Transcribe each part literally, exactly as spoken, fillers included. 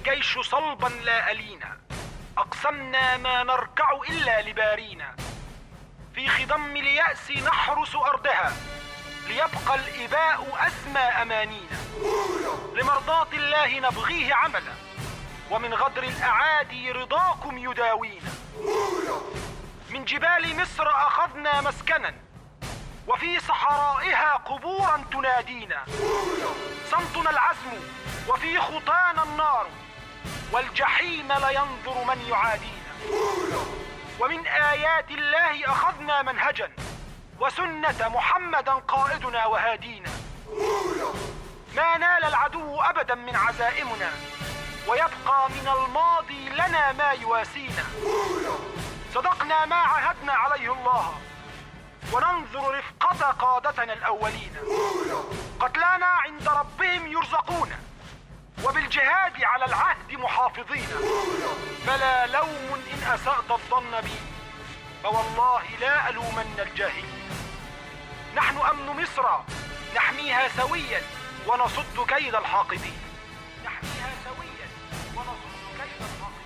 الجيش صلبا لا ألينا، أقسمنا ما نركع إلا لبارينا. في خضم اليأس نحرس أرضها، ليبقى الإباء أسمى أمانينا. لمرضاة الله نبغيه عملا، ومن غدر الأعادي رضاكم يداوينا. من جبال مصر أخذنا مسكنا، وفي صحرائها قبورا تنادينا. صمتنا العزم وفي خطانا النار، والجحيم لينظر من يعادينا. ومن آيات الله أخذنا منهجا، وسنة محمدا قائدنا وهادينا. ما نال العدو أبدا من عزائمنا، ويبقى من الماضي لنا ما يواسينا. صدقنا ما عهدنا عليه الله، وننظر رفقة قادتنا الأولين. قتلانا عند ربهم يرزقون، وبالجهاد على العهد محافظين. فلا لوم إن أسأت الظن بي، فوالله لا ألومن الجاهلين. نحن أمن مصر نحميها سويا ونصد كيد الحاقدين. نحميها سويا ونصد كيد الحاقدين.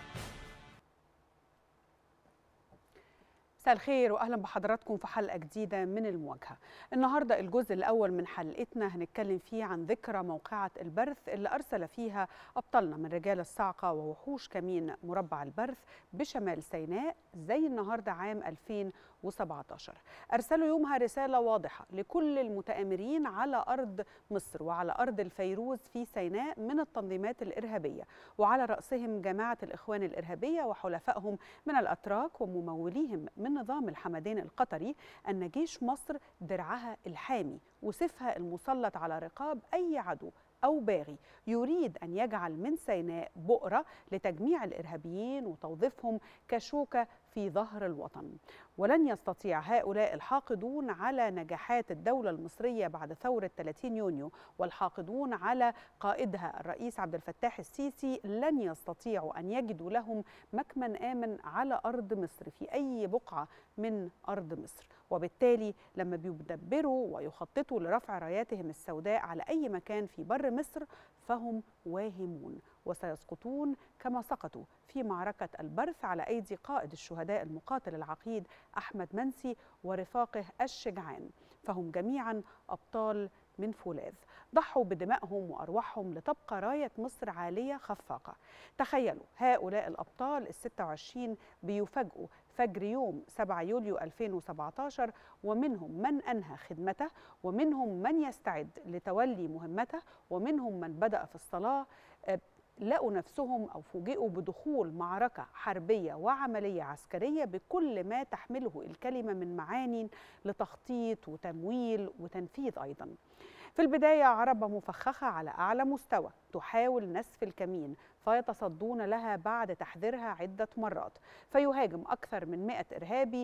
مساء الخير واهلا بحضراتكم في حلقه جديده من المواجهه. النهارده الجزء الاول من حلقتنا هنتكلم فيه عن ذكرى موقعه البرث اللي ارسل فيها ابطالنا من رجال الصاعقه ووحوش كمين مربع البرث بشمال سيناء زي النهارده عام ألفين وسبعة عشر. ارسلوا يومها رساله واضحه لكل المتآمرين على ارض مصر وعلى ارض الفيروز في سيناء من التنظيمات الارهابيه، وعلى راسهم جماعه الاخوان الارهابيه وحلفائهم من الاتراك ومموليهم من نظام الحمدين القطري، أن جيش مصر درعها الحامي وسيفها المسلط على رقاب أي عدو أو باغي يريد أن يجعل من سيناء بؤرة لتجميع الإرهابيين وتوظيفهم كشوكة في ظهر الوطن. ولن يستطيع هؤلاء الحاقدون على نجاحات الدولة المصرية بعد ثورة ثلاثين يونيو والحاقدون على قائدها الرئيس عبد الفتاح السيسي، لن يستطيعوا أن يجدوا لهم مكمن آمن على أرض مصر في أي بقعة من أرض مصر. وبالتالي لما بيدبروا ويخططوا لرفع راياتهم السوداء على أي مكان في بر مصر فهم واهمون، وسيسقطون كما سقطوا في معركة البرث على أيدي قائد الشهداء المقاتل العقيد أحمد منسي ورفاقه الشجعان، فهم جميعا أبطال من فولاذ ضحوا بدمائهم وأرواحهم لتبقى راية مصر عالية خفاقة. تخيلوا هؤلاء الأبطال الستة وعشرين بيفاجئوا فجر يوم سبعة يوليو ألفين وسبعة عشر، ومنهم من أنهى خدمته، ومنهم من يستعد لتولي مهمته، ومنهم من بدأ في الصلاة، لقوا نفسهم أو فوجئوا بدخول معركة حربية وعملية عسكرية بكل ما تحمله الكلمة من معاني لتخطيط وتمويل وتنفيذ أيضا. في البداية عربة مفخخة على أعلى مستوى تحاول نسف الكمين، فيتصدون لها بعد تحذيرها عدة مرات، فيهاجم أكثر من مئة إرهابي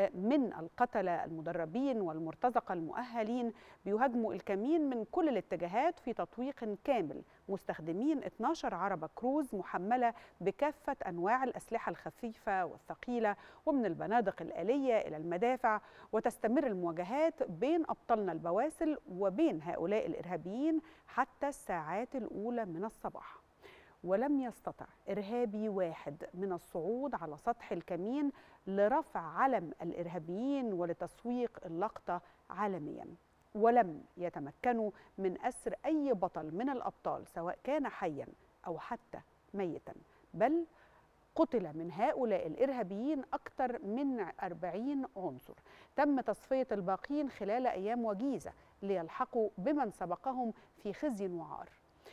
من القتلة المدربين والمرتزقة المؤهلين، بيهاجموا الكمين من كل الاتجاهات في تطويق كامل مستخدمين اثني عشر عربة كروز محملة بكافة أنواع الأسلحة الخفيفة والثقيلة ومن البنادق الآلية إلى المدافع. وتستمر المواجهات بين أبطالنا البواسل وبين هؤلاء الإرهابيين حتى الساعات الأولى من الصباح. ولم يستطع إرهابي واحد من الصعود على سطح الكمين لرفع علم الإرهابيين ولتسويق اللقطة عالميا. ولم يتمكنوا من أسر أي بطل من الأبطال سواء كان حيا أو حتى ميتا، بل قتل من هؤلاء الإرهابيين أكثر من أربعين عنصر. تم تصفية الباقين خلال أيام وجيزة ليلحقوا بمن سبقهم في خزي وعار.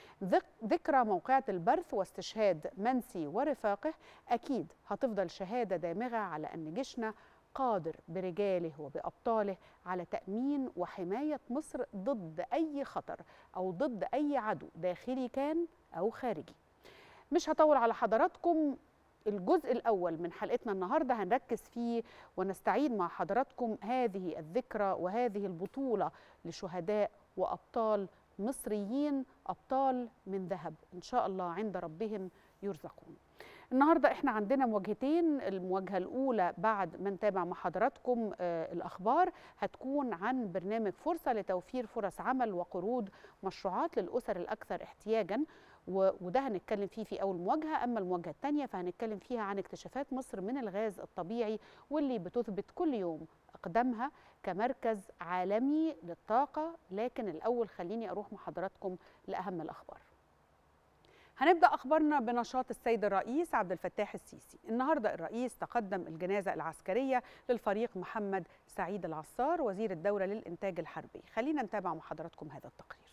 ذكرى موقعة البرث واستشهاد منسي ورفاقه أكيد هتفضل شهادة دامغة على أن جيشنا قادر برجاله وبأبطاله على تأمين وحماية مصر ضد أي خطر أو ضد أي عدو داخلي كان أو خارجي. مش هطول على حضراتكم. الجزء الأول من حلقتنا النهاردة هنركز فيه ونستعيد مع حضراتكم هذه الذكرى وهذه البطولة لشهداء وأبطال مصريين، أبطال من ذهب إن شاء الله عند ربهم يرزقون. النهاردة احنا عندنا مواجهتين. المواجهة الأولى بعد ما نتابع مع حضراتكم آه الأخبار هتكون عن برنامج فرصة لتوفير فرص عمل وقروض مشروعات للأسر الأكثر احتياجا، وده هنتكلم فيه في أول مواجهة. أما المواجهة الثانية فهنتكلم فيها عن اكتشافات مصر من الغاز الطبيعي واللي بتثبت كل يوم أقدامها كمركز عالمي للطاقة. لكن الأول خليني أروح مع حضراتكم لأهم الأخبار. هنبدأ أخبارنا بنشاط السيد الرئيس عبد الفتاح السيسي. النهاردة الرئيس تقدم الجنازة العسكرية للفريق محمد سعيد العصار وزير الدولة للإنتاج الحربي. خلينا نتابع مع حضراتكم هذا التقرير.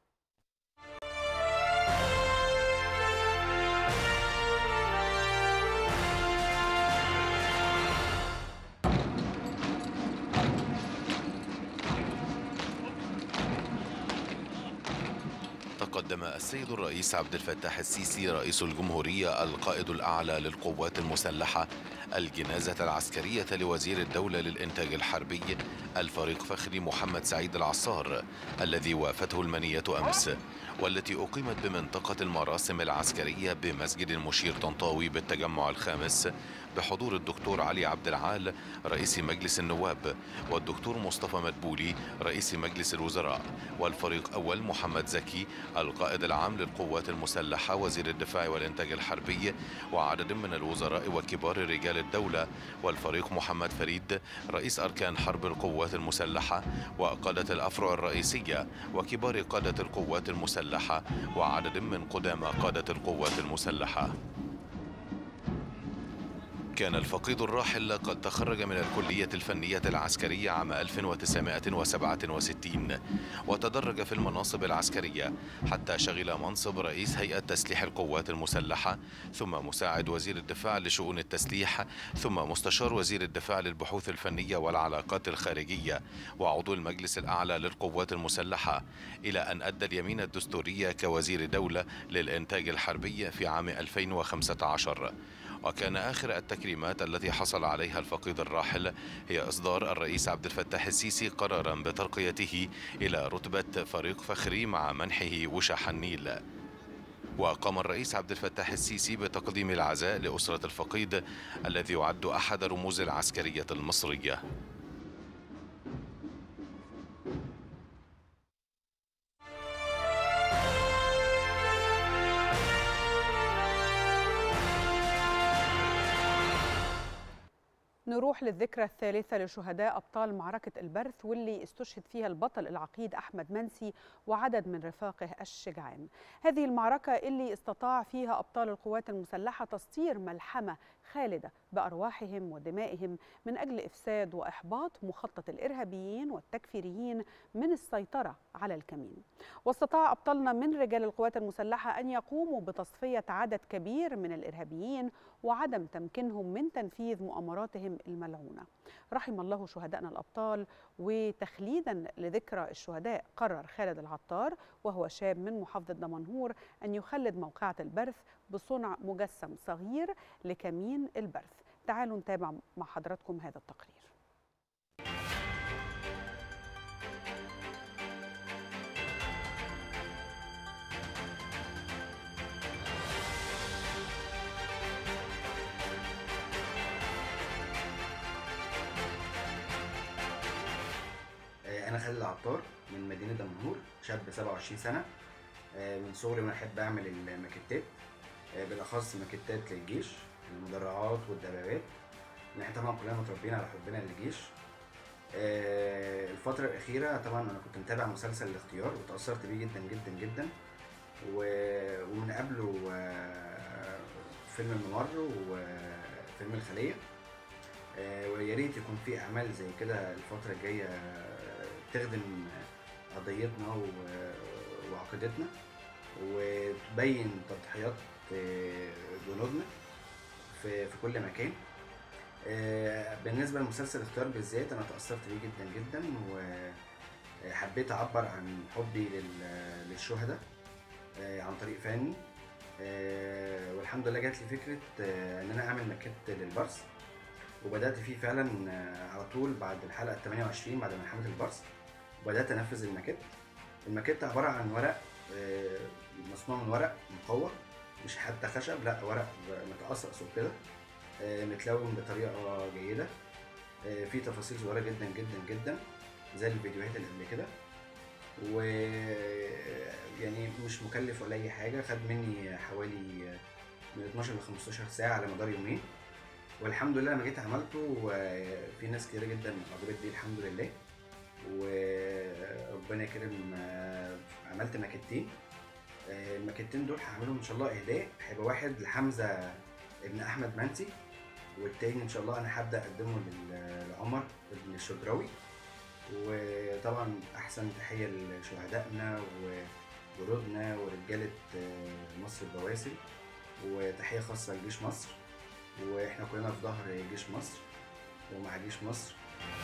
قدم السيد الرئيس عبد الفتاح السيسي رئيس الجمهورية القائد الأعلى للقوات المسلحة الجنازة العسكرية لوزير الدولة للإنتاج الحربي الفريق فخري محمد سعيد العصار الذي وافته المنية أمس، والتي أقيمت بمنطقة المراسم العسكرية بمسجد المشير طنطاوي بالتجمع الخامس بحضور الدكتور علي عبد العال رئيس مجلس النواب والدكتور مصطفى مدبولي رئيس مجلس الوزراء والفريق أول محمد زكي القائد العام للقوات المسلحة وزير الدفاع والإنتاج الحربي وعدد من الوزراء وكبار رجال الدولة والفريق محمد فريد رئيس أركان حرب القوات المسلحة وقادة الأفرع الرئيسية وكبار قادة القوات المسلحة وعدد من قدامى قادة القوات المسلحة. كان الفقيد الراحل قد تخرج من الكلية الفنية العسكرية عام ألف وتسعمائة وسبعة وستين وتدرج في المناصب العسكرية حتى شغل منصب رئيس هيئة تسليح القوات المسلحة ثم مساعد وزير الدفاع لشؤون التسليح ثم مستشار وزير الدفاع للبحوث الفنية والعلاقات الخارجية وعضو المجلس الأعلى للقوات المسلحة إلى أن أدى اليمين الدستورية كوزير دولة للإنتاج الحربي في عام ألفين وخمسة عشر. وكان آخر التكريمات التي حصل عليها الفقيد الراحل هي إصدار الرئيس عبد الفتاح السيسي قرارا بترقيته إلى رتبة فريق فخري مع منحه وشاح النيل. وقام الرئيس عبد الفتاح السيسي بتقديم العزاء لأسرة الفقيد الذي يعد أحد رموز العسكرية المصرية. نروح للذكرى الثالثة لشهداء أبطال معركة البرث واللي استشهد فيها البطل العقيد أحمد منسي وعدد من رفاقه الشجعان. هذه المعركة اللي استطاع فيها أبطال القوات المسلحة تسطير ملحمة خالدة بأرواحهم ودمائهم من أجل إفساد وإحباط مخطط الإرهابيين والتكفيريين من السيطرة على الكمين. واستطاع أبطالنا من رجال القوات المسلحة أن يقوموا بتصفية عدد كبير من الإرهابيين وعدم تمكينهم من تنفيذ مؤامراتهم الملعونة. رحم الله شهدائنا الأبطال. وتخليدا لذكرى الشهداء قرر خالد العطار وهو شاب من محافظة دمنهور أن يخلد موقعة البرث بصنع مجسم صغير لكمين البرث. تعالوا نتابع مع حضراتكم هذا التقرير. أنا خالد العطار من مدينة دمنهور، شاب سبعة وعشرين سنة. من صغري وأنا أحب أعمل الماكيتات، بالأخص ماكيتات للجيش، المدرعات والدبابات. إحنا طبعا كلنا متربيين على حبنا للجيش. الفترة الأخيرة طبعا أنا كنت متابع مسلسل الاختيار وتأثرت بيه جدا جدا جدا، ومن قبله فيلم الممر وفيلم الخلية. ويا ريت يكون في أعمال زي كده الفترة الجاية تخدم قضيتنا وعقيدتنا وتبين تضحيات جنودنا في في كل مكان. بالنسبة لمسلسل الاختيار بالذات أنا تأثرت بيه جدا جدا، وحبيت أعبر عن حبي للشهداء عن طريق فني. والحمد لله جات لي فكرة إن أنا أعمل ماكيت للبرث، وبدأت فيه فعلا على طول بعد الحلقة الثامنة والعشرين بعد ملحمة البرث، وبدأت أنفذ الماكيت. الماكيت عبارة عن ورق مصنوع من ورق مقوى، مش حتى خشب، لا ورق متقصقص وكده، متلون بطريقة جيدة، في تفاصيل صغيرة جدا جدا جدا زي الفيديوهات اللي قبل كده. و يعني مش مكلف ولا اي حاجه، خد مني حوالي من اتناشر ل خمستاشر ساعه على مدار يومين، والحمد لله لما جيت عملته وفي ناس كتير جدا عجبت بيه الحمد لله، وربنا يكرم. عملت ماكيتين، الماكيتين دول هعملهم ان شاء الله اهداء، هيبقى واحد لحمزه ابن احمد منسي، والتاني ان شاء الله انا هبدا اقدمه لعمر ابن الشبراوي. وطبعا احسن تحيه لشهدائنا وجنودنا ورجاله مصر البواسل، وتحيه خاصه لجيش مصر، واحنا كلنا في ظهر جيش مصر ومع جيش مصر.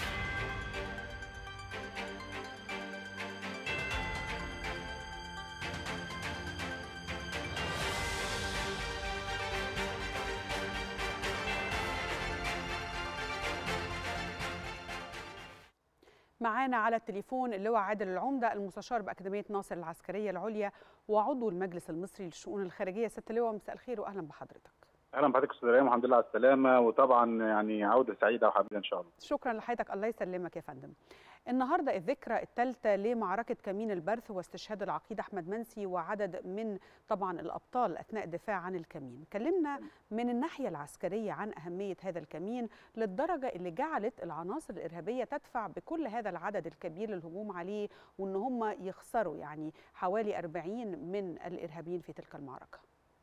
معانا على التليفون اللواء عادل العمده، المستشار باكاديميه ناصر العسكريه العليا وعضو المجلس المصري للشؤون الخارجيه. سياده اللواء مساء الخير واهلا بحضرتك. اهلا بحضرتك استاذ ريم، والحمد لله على السلامه، وطبعا يعني عوده سعيده وحميده ان شاء الله. شكرا لحضرتك، الله يسلمك يا فندم. النهارده الذكرى الثالثه لمعركه كمين البرث واستشهاد العقيد احمد منسي وعدد من طبعا الابطال اثناء الدفاع عن الكمين. كلمنا من الناحيه العسكريه عن اهميه هذا الكمين للدرجه اللي جعلت العناصر الارهابيه تدفع بكل هذا العدد الكبير للهجوم عليه، وان هم يخسروا يعني حوالي أربعين من الارهابيين في تلك المعركه.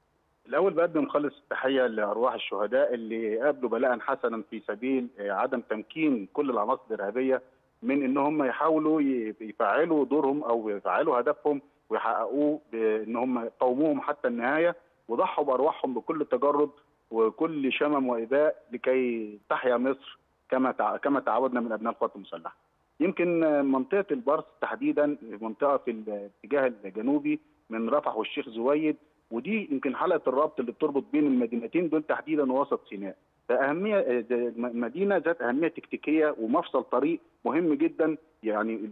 الأول بقدم خالص التحية لأرواح الشهداء اللي قابلوا بلاء حسنا في سبيل عدم تمكين كل العناصر الإرهابية من إن هم يحاولوا يفعلوا دورهم أو يفعلوا هدفهم ويحققوه، بإن هم يقاوموهم حتى النهاية وضحوا بأرواحهم بكل تجرد وكل شمم وإباء لكي تحيا مصر كما كما تعودنا من أبناء القوات المسلحة. يمكن منطقة البرث تحديدا منطقة في الاتجاه الجنوبي من رفح والشيخ زويد، ودي يمكن حلقه الربط اللي بتربط بين المدينتين دول تحديدا ووسط سيناء. فاهميه مدينه ذات اهميه تكتيكيه ومفصل طريق مهم جدا يعني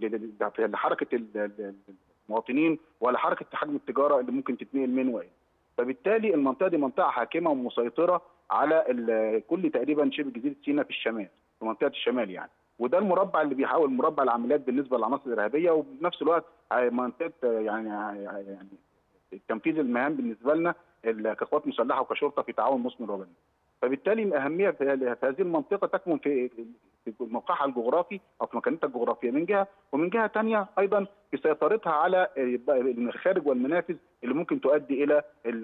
لحركه المواطنين ولا حركه حجم التجاره اللي ممكن تتنقل من وين. فبالتالي المنطقه دي منطقه حاكمه ومسيطره على كل تقريبا شبه جزيره سيناء في الشمال، في منطقه الشمال يعني. وده المربع اللي بيحاول مربع العمليات بالنسبه للعناصر الارهابيه، وبنفس الوقت منطقه يعني يعني تنفيذ المهام بالنسبه لنا كقوات مسلحه وكشرطه في تعاون مثمر وبناء. فبالتالي الاهميه في هذه المنطقه تكمن في موقعها الجغرافي او في مكانتها الجغرافيه من جهه، ومن جهه ثانيه ايضا في سيطرتها على المخارج والمنافذ اللي ممكن تؤدي الى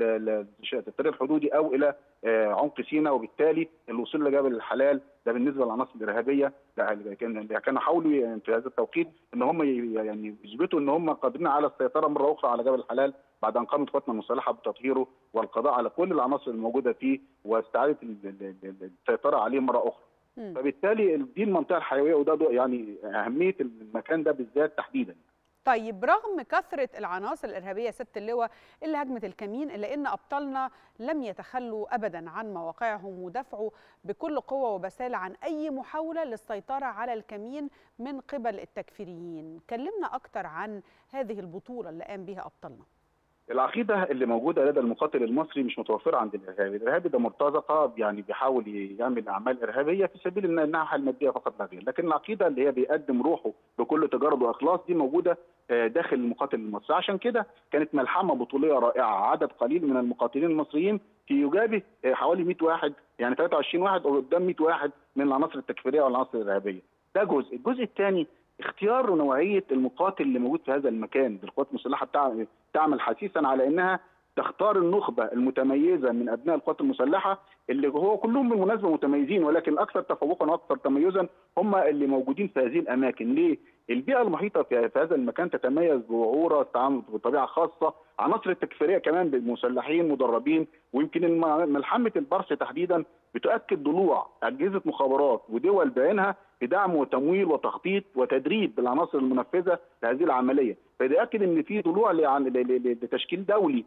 الطريق الحدودي او الى عمق سيناء، وبالتالي الوصول لجبل الحلال ده بالنسبه للعناصر الارهابيه كانوا حاولوا في هذا التوقيت ان هم يعني يثبتوا ان هم قادرين على السيطره مره اخرى على جبل الحلال بعد ان قامت قواتنا المسلحه بتطهيره والقضاء على كل العناصر الموجوده فيه واستعاده السيطره عليه مره اخرى. م. فبالتالي دي المنطقه الحيويه وده يعني اهميه المكان ده بالذات تحديدا. طيب رغم كثرة العناصر الإرهابية يا سيادة اللواء اللي هجمت الكمين، إلا أن أبطالنا لم يتخلوا أبدا عن مواقعهم ودفعوا بكل قوة وبسالة عن أي محاولة للسيطرة على الكمين من قبل التكفيريين. كلمنا أكتر عن هذه البطولة اللي قام بها أبطالنا. العقيده اللي موجوده لدى المقاتل المصري مش متوفره عند الارهابي، الارهابي ده مرتزقه يعني بيحاول يعمل اعمال ارهابيه في سبيل الناحيه الماديه فقط لا غير، لكن العقيده اللي هي بيقدم روحه بكل تجارب واخلاص دي موجوده داخل المقاتل المصري. عشان كده كانت ملحمه بطوليه رائعه، عدد قليل من المقاتلين المصريين في يجابه حوالي مئة واحد، يعني ثلاثة وعشرين واحد قدام مئة واحد من العناصر التكفيريه والعناصر الارهابيه. ده جزء، الجزء الثاني اختيار نوعيه المقاتل اللي موجود في هذا المكان. القوات المسلحه تعمل حثيثا على انها تختار النخبه المتميزه من ابناء القوات المسلحه اللي هو كلهم بالمناسبه متميزين، ولكن اكثر تفوقا واكثر تميزا هم اللي موجودين في هذه الاماكن. ليه؟ البيئه المحيطه في هذا المكان تتميز بوعوره، تعامل بطبيعه خاصه، عناصر التكفيريه كمان بالمسلحين مدربين، ويمكن ملحمه البرث تحديدا بتؤكد ضلوع اجهزه مخابرات ودول بعينها بدعم وتمويل وتخطيط وتدريب العناصر المنفذه لهذه العمليه، فده يؤكد ان في ضلوع لتشكيل دولي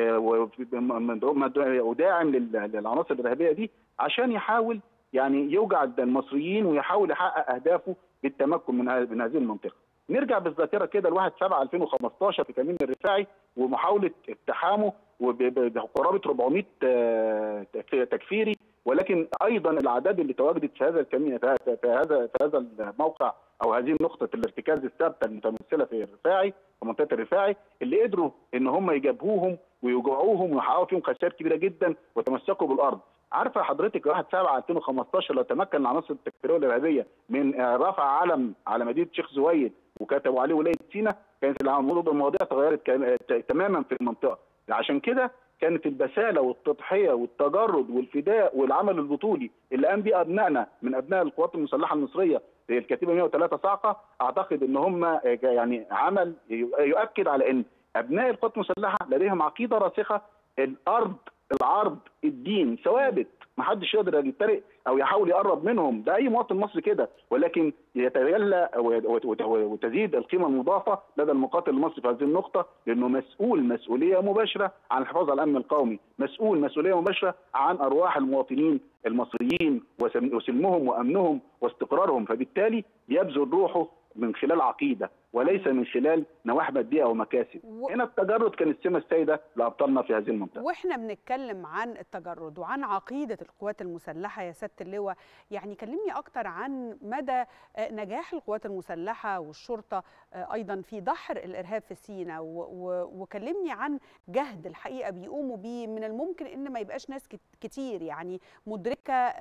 وداعم للعناصر الارهابيه دي عشان يحاول يعني يوجع المصريين ويحاول يحقق اهدافه بالتمكن من من هذه المنطقه. نرجع بالذاكره كده ل واحد سبعة ألفين وخمستاشر في كمين الرفاعي ومحاوله اقتحامه وبقرابه أربعمئة تكفيري ولكن ايضا الاعداد اللي تواجدت في هذا الكمين في هذا في هذا الموقع او هذه نقطه الارتكاز الثابته المتمثله في الرفاعي في منطقه الرفاعي، اللي قدروا ان هم يجابهوهم ويوجعوهم ويحققوا فيهم خسائر كبيره جدا وتمسكوا بالارض. عارفه حضرتك واحد سبعة ألفين وخمستاشر لو تمكن العناصر التكفيريه والارهابيه من رفع علم على مدينه شيخ زويد وكتبوا عليه ولايه سيناء، كانت المواضيع تغيرت تماما في المنطقه. عشان كده كانت البساله والتضحيه والتجرد والفداء والعمل البطولي اللي قام بيه ابنائنا من ابناء القوات المسلحه المصريه في الكتيبه مئة وثلاثة صاعقه، اعتقد ان هم يعني عمل يؤكد على ان ابناء القوات المسلحه لديهم عقيده راسخه. الارض، العرض، الدين ثوابت، ما حدش يقدر يتريق او يحاول يقرب منهم، ده اي مواطن مصري كده، ولكن يتجلى وتزيد القيمه المضافه لدى المقاتل المصري في هذه النقطه، لانه مسؤول مسؤوليه مباشره عن الحفاظ على الامن القومي، مسؤول مسؤوليه مباشره عن ارواح المواطنين المصريين وسلمهم وامنهم واستقرارهم، فبالتالي يبذل روحه من خلال عقيده وليس من خلال نواحي ماديه او مكاسب. و... هنا التجرد كان السمه السائده لابطالنا في هذه المنطقه. واحنا بنتكلم عن التجرد وعن عقيده القوات المسلحه يا سياده اللواء، يعني كلمني اكتر عن مدى نجاح القوات المسلحه والشرطه ايضا في دحر الارهاب في سيناء، و... و... وكلمني عن جهد الحقيقه بيقوموا بيه. من الممكن ان ما يبقاش ناس كتير يعني مدركه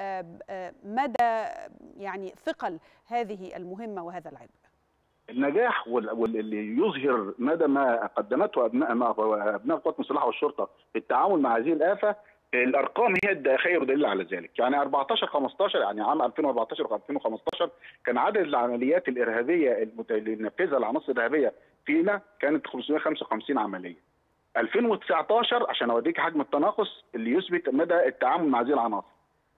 مدى يعني ثقل هذه المهمه وهذا العبء. النجاح واللي يظهر مدى ما قدمته ابناء ابناء القوات المسلحه والشرطه في التعامل مع هذه الافه، الارقام هي خير دليل على ذلك. يعني أربعتاشر خمستاشر يعني عام ألفين وأربعتاشر وألفين وخمستاشر كان عدد العمليات الارهابيه اللي نفذها العناصر الارهابيه فينا كانت خمسمئة وخمسة وخمسين عمليه. ألفين وتسعتاشر عشان اوريك حجم التناقص اللي يثبت مدى التعامل مع هذه العناصر،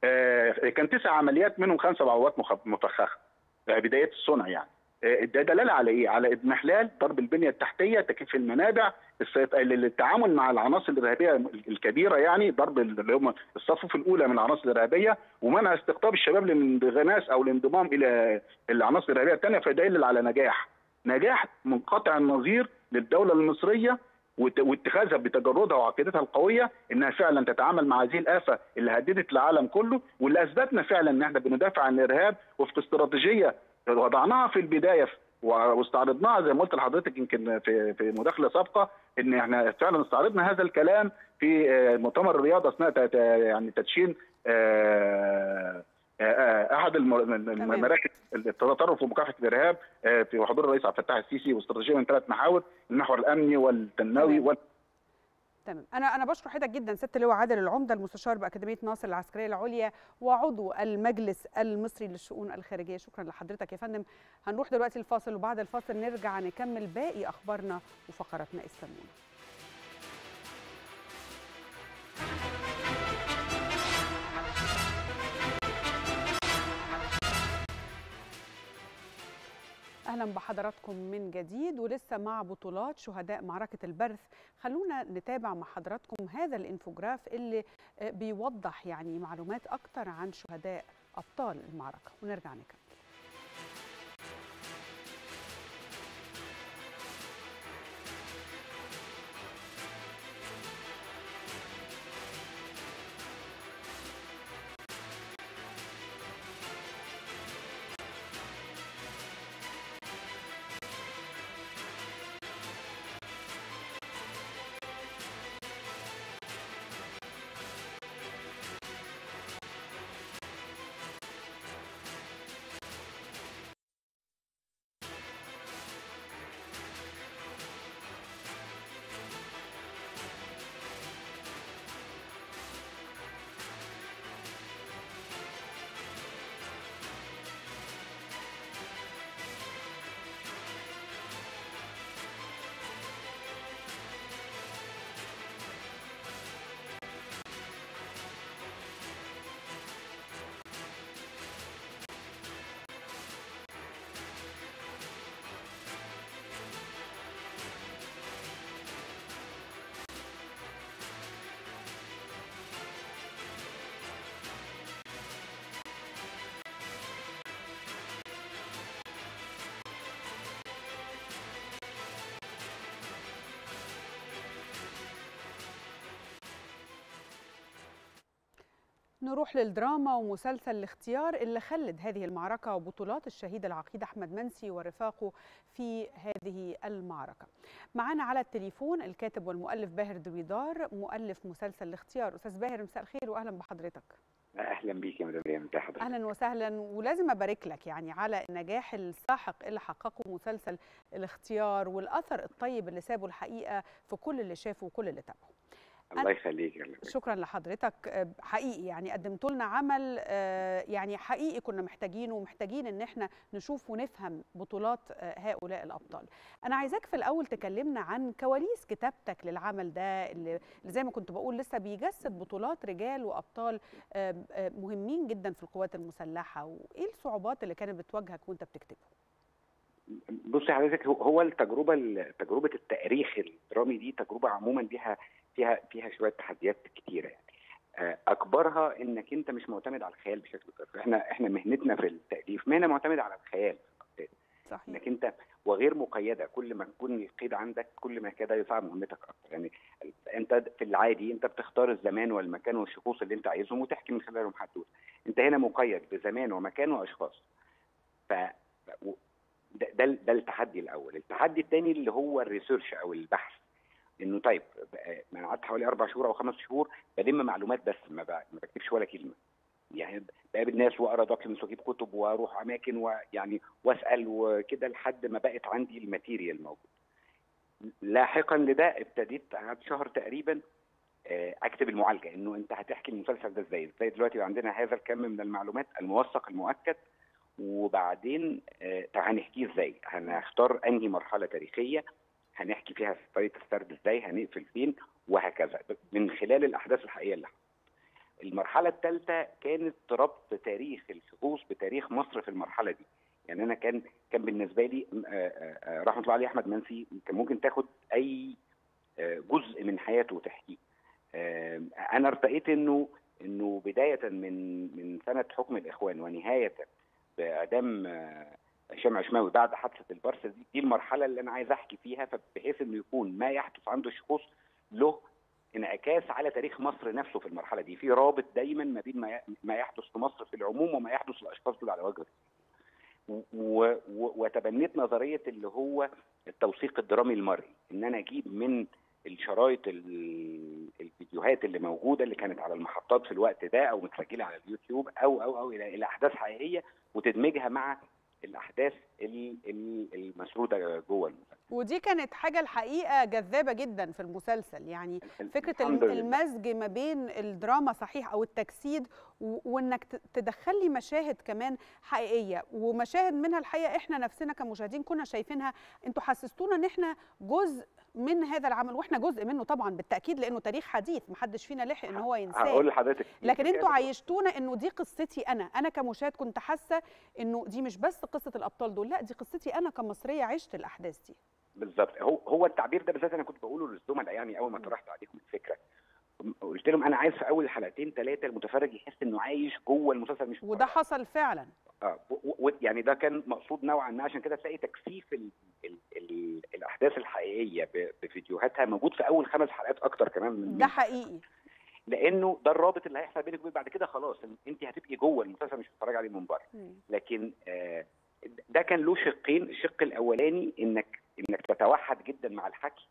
كان تسع عمليات منهم خمسه بعوات مفخخه بدايه الصنع. يعني ده دلاله على ايه؟ على اضمحلال ضرب البنيه التحتيه، تكييف المنابع، التعامل مع العناصر الارهابيه الكبيره، يعني ضرب اللي هم الصفوف الاولى من العناصر الارهابيه، ومنع استقطاب الشباب للانغماس او الانضمام الى العناصر الارهابيه الثانيه، فيدل على نجاح نجاح منقطع النظير للدوله المصريه واتخاذها بتجردها وعقيدتها القويه انها فعلا تتعامل مع هذه الافه اللي هددت العالم كله، واللي اثبتنا فعلا ان احنا بندافع عن الارهاب وفق استراتيجيه وضعناها في البدايه واستعرضناها زي ما قلت لحضرتك يمكن في في مداخله سابقه، ان احنا فعلا استعرضنا هذا الكلام في مؤتمر الرياض اثناء يعني تدشين احد المراكز التطرف ومكافحه الارهاب في حضور الرئيس عبد الفتاح السيسي، واستراتيجيه من ثلاث محاور: المحور الامني والتنموي وال تمام. انا انا بشكر حضرتك جدا سياده اللواء عادل العمده، المستشار باكاديميه ناصر العسكريه العليا وعضو المجلس المصري للشؤون الخارجيه. شكرا لحضرتك يا فندم. هنروح دلوقتي الفاصل، وبعد الفاصل نرجع نكمل باقي اخبارنا وفقراتنا. استنونا. أهلا بحضراتكم من جديد، ولسه مع بطولات شهداء معركة البرث. خلونا نتابع مع حضراتكم هذا الانفوجراف اللي بيوضح يعني معلومات أكتر عن شهداء أبطال المعركة، ونرجع نكمل. نروح للدراما ومسلسل الاختيار اللي خلد هذه المعركة وبطولات الشهيد العقيد أحمد منسي ورفاقه في هذه المعركة. معنا على التليفون الكاتب والمؤلف باهر دويدار مؤلف مسلسل الاختيار. أستاذ باهر مساء الخير وأهلا بحضرتك. اهلا بيك يا مدام ريم، ازي حضرتك؟ اهلا وسهلا، ولازم ابارك لك يعني على النجاح الساحق اللي حققه مسلسل الاختيار والاثر الطيب اللي سابه الحقيقه في كل اللي شافه وكل اللي تابعه. الله يخليك. شكرا لحضرتك، حقيقي يعني قدمتوا لنا عمل يعني حقيقي كنا محتاجينه ومحتاجين ان احنا نشوف ونفهم بطولات هؤلاء الابطال. انا عايزاك في الاول تكلمنا عن كواليس كتابتك للعمل ده اللي زي ما كنت بقول لسه بيجسد بطولات رجال وابطال مهمين جدا في القوات المسلحه، وايه الصعوبات اللي كانت بتواجهك وانت بتكتبه؟ بصي حضرتك، هو التجربه تجربه التاريخ الدرامي دي تجربه عموما ليها فيها فيها شويه تحديات كتيره يعني. اكبرها انك انت مش معتمد على الخيال بشكل كبير. احنا احنا مهنتنا في التاليف مهنه معتمده على الخيال. صحيح. انك انت وغير مقيده، كل ما تكون القيد عندك كل ما كده يصعب مهمتك اكتر. يعني انت في العادي انت بتختار الزمان والمكان والشخوص اللي انت عايزهم وتحكي من خلالهم حدوته. انت هنا مقيد بزمان ومكان واشخاص. ف ده ده, ده التحدي الاول. التحدي الثاني اللي هو الريسيرش او البحث، انه طيب انا قعدت حوالي اربع شهور او خمس شهور بلم معلومات بس ما بكتبش ولا كلمه. يعني بقابل ناس واقرا دوكيومنتس واجيب كتب واروح اماكن ويعني واسال وكده لحد ما بقت عندي الماتيريال موجود. لاحقا لده ابتديت قعدت شهر تقريبا اكتب المعالجه، انه انت هتحكي المسلسل ده ازاي؟ ازاي دلوقتي عندنا هذا الكم من المعلومات الموثق المؤكد، وبعدين آه هنحكيه ازاي؟ هنختار انهي مرحله تاريخيه هنحكي فيها طريقه السرد ازاي؟ هنقفل فين؟ وهكذا من خلال الاحداث الحقيقيه اللي حصلت. المرحله الثالثه كانت ربط تاريخ الشخوص بتاريخ مصر في المرحله دي. يعني انا كان كان بالنسبه لي آه آه رحمه الله عليه احمد منسي كان ممكن تاخد اي جزء من حياته وتحكيه. انا ارتقيت انه انه بدايه من من سنه حكم الاخوان ونهايه باعدام هشام عشماوي بعد حادثه البرص دي, دي المرحله اللي انا عايز احكي فيها، فبحيث انه يكون ما يحدث عند الشخوص له انعكاس على تاريخ مصر نفسه في المرحله دي، في رابط دايما ما بين ما يحدث في مصر في العموم وما يحدث للاشخاص دول على وجه وتبنيت نظريه اللي هو التوثيق الدرامي المرئي، ان انا اجيب من الشرايط الفيديوهات اللي موجوده اللي كانت على المحطات في الوقت ده او متسجله على اليوتيوب او او او الى الى احداث حقيقيه وتدمجها مع الاحداث المسروده جوه المسلسل. ودي كانت حاجه الحقيقه جذابه جدا في المسلسل، يعني فكره المزج ما بين الدراما صحيح او التجسيد وانك تدخل لي مشاهد كمان حقيقيه، ومشاهد منها الحقيقه احنا نفسنا كمشاهدين كنا شايفينها. انتوا حسستونا ان احنا جزء من هذا العمل، واحنا جزء منه طبعا بالتاكيد لانه تاريخ حديث محدش فينا لحق ان هو ينساه. هقول لحضرتك، لكن انتوا عايشتونا انه دي قصتي انا، انا كمشاهد كنت حاسه انه دي مش بس قصه الابطال دول، لا دي قصتي انا كمصريه عشت الاحداث دي. بالظبط. هو هو التعبير ده بالذات انا كنت بقوله للزملاء يعني اول ما طرحت عليهم الفكره. قلت لهم انا عايز في اول حلقتين ثلاثه المتفرج يحس انه عايش جوه المسلسل مش وده حصل فعلا. اه يعني ده كان مقصود نوعا ما، عشان كده تلاقي تكثيف ال ال ال الاحداث الحقيقيه بفيديوهاتها موجود في اول خمس حلقات اكتر كمان من ده حقيقي، لانه ده الرابط اللي هيحصل بينك وبين بعد كده خلاص انت هتبقي جوه المسلسل مش هتتفرجي عليه من بره. لكن آه ده كان له شقين. الشق الاولاني انك انك تتوحد جدا مع الحكي،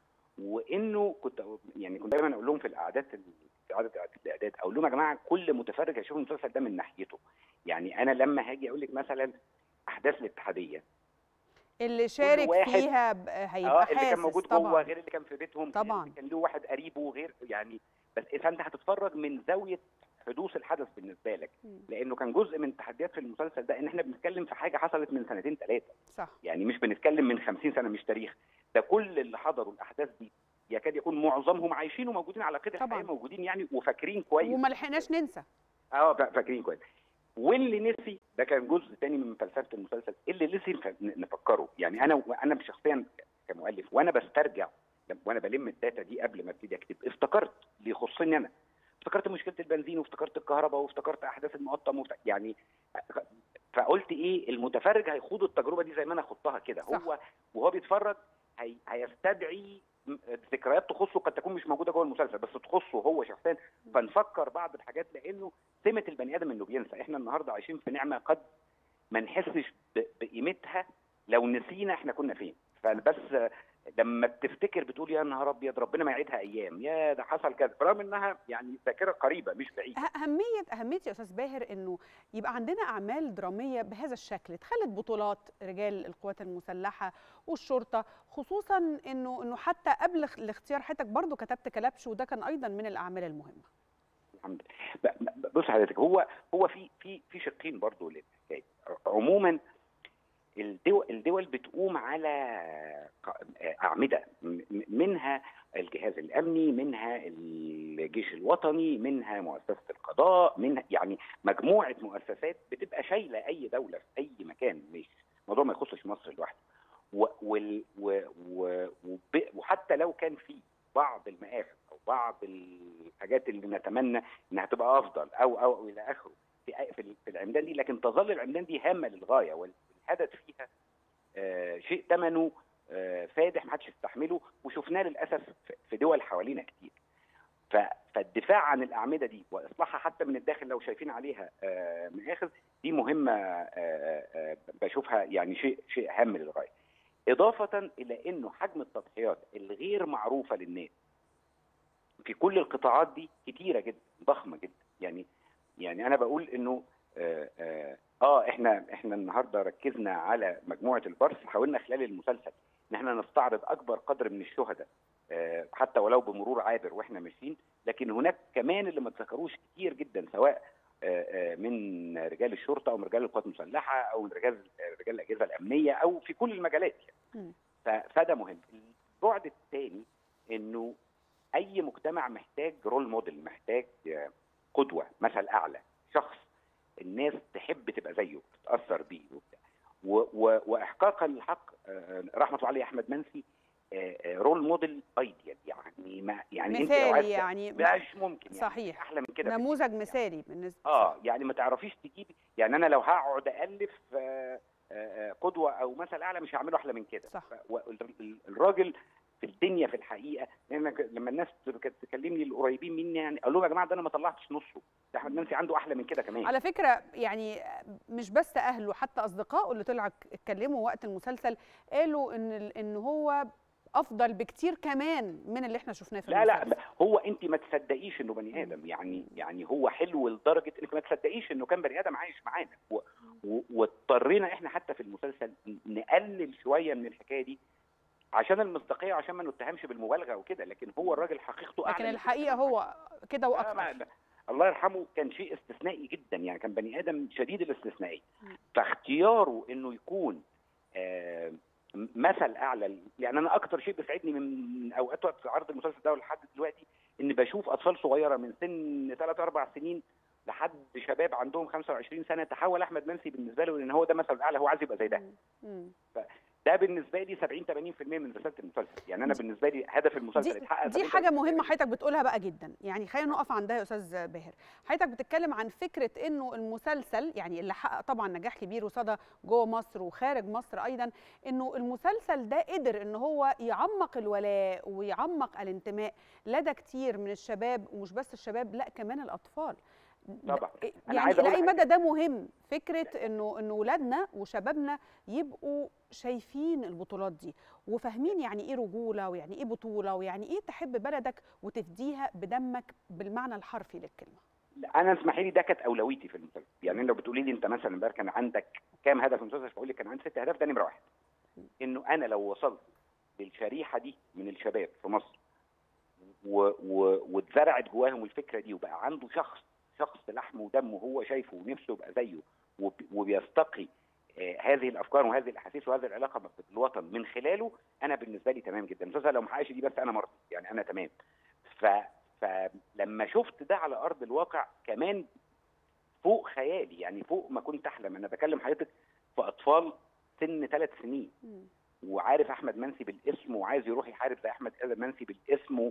وانه كنت يعني كنت دايما اقول لهم في القعدات في قعده الاعداد اقول لهم يا جماعه كل متفرج هيشوف المسلسل ده من ناحيته. يعني انا لما هاجي اقول لك مثلا احداث الاتحاديه اللي شارك فيها هيبقى آه حاسس اللي كان موجود طبعًا. جوه غير اللي كان في بيتهم طبعا كان له واحد قريبه غير يعني، بس اذا انت هتتفرج من زاويه حدوث الحدث بالنسبه لك، لانه كان جزء من التحديات في المسلسل ده ان احنا بنتكلم في حاجه حصلت من سنتين ثلاثه. صح. يعني مش بنتكلم من خمسين سنه، مش تاريخ. ده كل اللي حضروا الاحداث دي يكاد يكون معظمهم عايشين وموجودين على قيد الحياه، موجودين يعني وفاكرين كويس وما لحقناش ننسى. اه فاكرين كويس. واللي نسي ده كان جزء تاني من فلسفه المسلسل، اللي نسي نفكره. يعني انا انا شخصيا كمؤلف وانا بسترجع وانا بلم الداتا دي قبل ما ابتدي اكتب افتكرت اللي يخصني انا، افتكرت مشكله البنزين وافتكرت الكهرباء وافتكرت احداث المقطم وفت... يعني فقلت ايه المتفرج هيخوض التجربه دي زي ما انا خضتها كده. هو وهو بيتفرج هي... هيستدعي ذكريات تخصه قد تكون مش موجوده جوه المسلسل بس تخصه هو شخصيا، فنفكر بعض الحاجات لانه سمه البني ادم انه بينسى. احنا النهارده عايشين في نعمه قد ما نحسش بقيمتها لو نسينا احنا كنا فين. فبس لما بتفتكر بتقول يا نهار ابيض ربنا ما يعيدها ايام، يا ده حصل كذا، برغم انها يعني ذاكره قريبه مش بعيده. اهميه اهميه يا استاذ باهر انه يبقى عندنا اعمال دراميه بهذا الشكل تخلد بطولات رجال القوات المسلحه والشرطه، خصوصا انه انه حتى قبل الاختيار حضرتك برضو كتبت كلبش وده كان ايضا من الاعمال المهمه. الحمد لله. بص حضرتك، هو هو في في في شقين برضو للحكايه. عموما الدول الدول بتقوم على أعمدة، منها الجهاز الأمني، منها الجيش الوطني، منها مؤسسة القضاء، منها يعني مجموعة مؤسسات بتبقى شايلة أي دولة في أي مكان، مش الموضوع ما يخصش مصر لوحده. وحتى لو كان في بعض المآخذ أو بعض الحاجات اللي نتمنى إنها تبقى أفضل أو أو, أو إلى آخره في في العمدان دي، لكن تظل العمدان دي هامة للغاية، والهدف فيها آه شيء ثمنه آه فادح ما حدش يستحمله، وشفناه للاسف في دول حوالينا كتير. فالدفاع عن الاعمده دي واصلاحها حتى من الداخل لو شايفين عليها آه مآخذ، دي مهمه آه آه بشوفها يعني شيء شيء هام للغايه. اضافه الى انه حجم التضحيات الغير معروفه للناس في كل القطاعات دي كتيره جدا، ضخمه جدا. يعني يعني انا بقول انه آه آه اه احنا احنا النهارده ركزنا على مجموعه البرص، حاولنا خلال المسلسل ان احنا نستعرض اكبر قدر من الشهداء آه حتى ولو بمرور عابر واحنا ماشيين، لكن هناك كمان اللي ما اتذكروش كتير جدا، سواء آه آه من رجال الشرطه او من رجال القوات المسلحه او من رجال رجال الاجهزه الامنيه او في كل المجالات يعني. فده مهم. البعد الثاني انه اي مجتمع محتاج رول موديل، محتاج آه قدوه، مثل اعلى، شخص الناس تحب تبقى زيه، تتاثر بيه وبتاع. واحقاقا للحق رحمه الله عليه احمد منسي رول موديل ايديال، يعني ما يعني مثالي، انت لو عايز يعني مش ممكن يعني صحيح احلى من كده، نموذج مثالي بالنسبه اه يعني ما تعرفيش تجيبي. يعني انا لو هقعد الف قدوه او مثل اعلى مش هعمله احلى من كده. صح. الراجل في الدنيا في الحقيقه، لان لما الناس تكلمني القريبين مني يعني اقول لهم يا جماعه ده انا ما طلعتش نصه، ده احمد منسي عنده احلى من كده كمان. على فكره يعني مش بس اهله، حتى اصدقائه اللي طلعوا اتكلموا وقت المسلسل قالوا ان ان هو افضل بكتير كمان من اللي احنا شفناه في لا المسلسل. لا هو انت ما تصدقيش انه بني ادم، يعني يعني هو حلو لدرجه انك ما تصدقيش انه كان بني ادم عايش معانا، واضطرينا احنا حتى في المسلسل نقلل شويه من الحكايه دي عشان المصداقيه وعشان ما نتهمش بالمبالغه وكده، لكن هو الراجل حقيقته اعلى، لكن الحقيقه هو كده واكتر. الله يرحمه كان شيء استثنائي جدا، يعني كان بني ادم شديد الاستثنائيه. فاختياره انه يكون آه مثل اعلى، يعني انا اكتر شيء بيسعدني من اوقات وقت عرض المسلسل ده ولحد دلوقتي ان بشوف اطفال صغيره من سن ثلاث اربع سنين لحد شباب عندهم خمسة وعشرين سنه تحول احمد منسي بالنسبه له ان هو ده مثل اعلى، هو عايز يبقى زي ده. ده بالنسبه لي سبعين ثمانين بالمئة من رساله المسلسل، يعني انا بالنسبه لي هدف المسلسل اتحقق. دي, دي حاجه مهمه حضرتك بتقولها بقى جدا، يعني خلينا نقف عندها يا استاذ باهر. حضرتك بتتكلم عن فكره انه المسلسل يعني اللي حقق طبعا نجاح كبير وصدى جوه مصر وخارج مصر ايضا، انه المسلسل ده قدر ان هو يعمق الولاء ويعمق الانتماء لدى كتير من الشباب، ومش بس الشباب لا كمان الاطفال. طبعا يعني الى اي مدى ده مهم، فكره انه انه ولادنا وشبابنا يبقوا شايفين البطولات دي وفاهمين يعني ايه رجوله ويعني ايه بطوله ويعني ايه تحب بلدك وتفديها بدمك بالمعنى الحرفي للكلمه. انا اسمحي لي ده كانت اولويتي في المسلسل، يعني لو بتقولي لي انت مثلا امبارح كان عندك كام هدف في المسلسل بقول لك كان عندي ست اهداف، ده نمره واحد. انه انا لو وصلت للشريحه دي من الشباب في مصر واتزرعت جواهم الفكره دي وبقى عنده شخص شخص لحمه ودمه هو شايفه ونفسه يبقى زيه وبيستقي آه هذه الافكار وهذه الاحاسيس وهذه العلاقه بالوطن من خلاله، انا بالنسبه لي تمام جدا. المسلسل لو ما حققش دي بس انا مرضي، يعني انا تمام. ف فلما شفت ده على ارض الواقع كمان فوق خيالي، يعني فوق ما كنت احلم. انا بكلم حضرتك في اطفال سن ثلاث سنين وعارف احمد منسي بالاسم وعايز يروح يحارب زي احمد منسي بالاسم،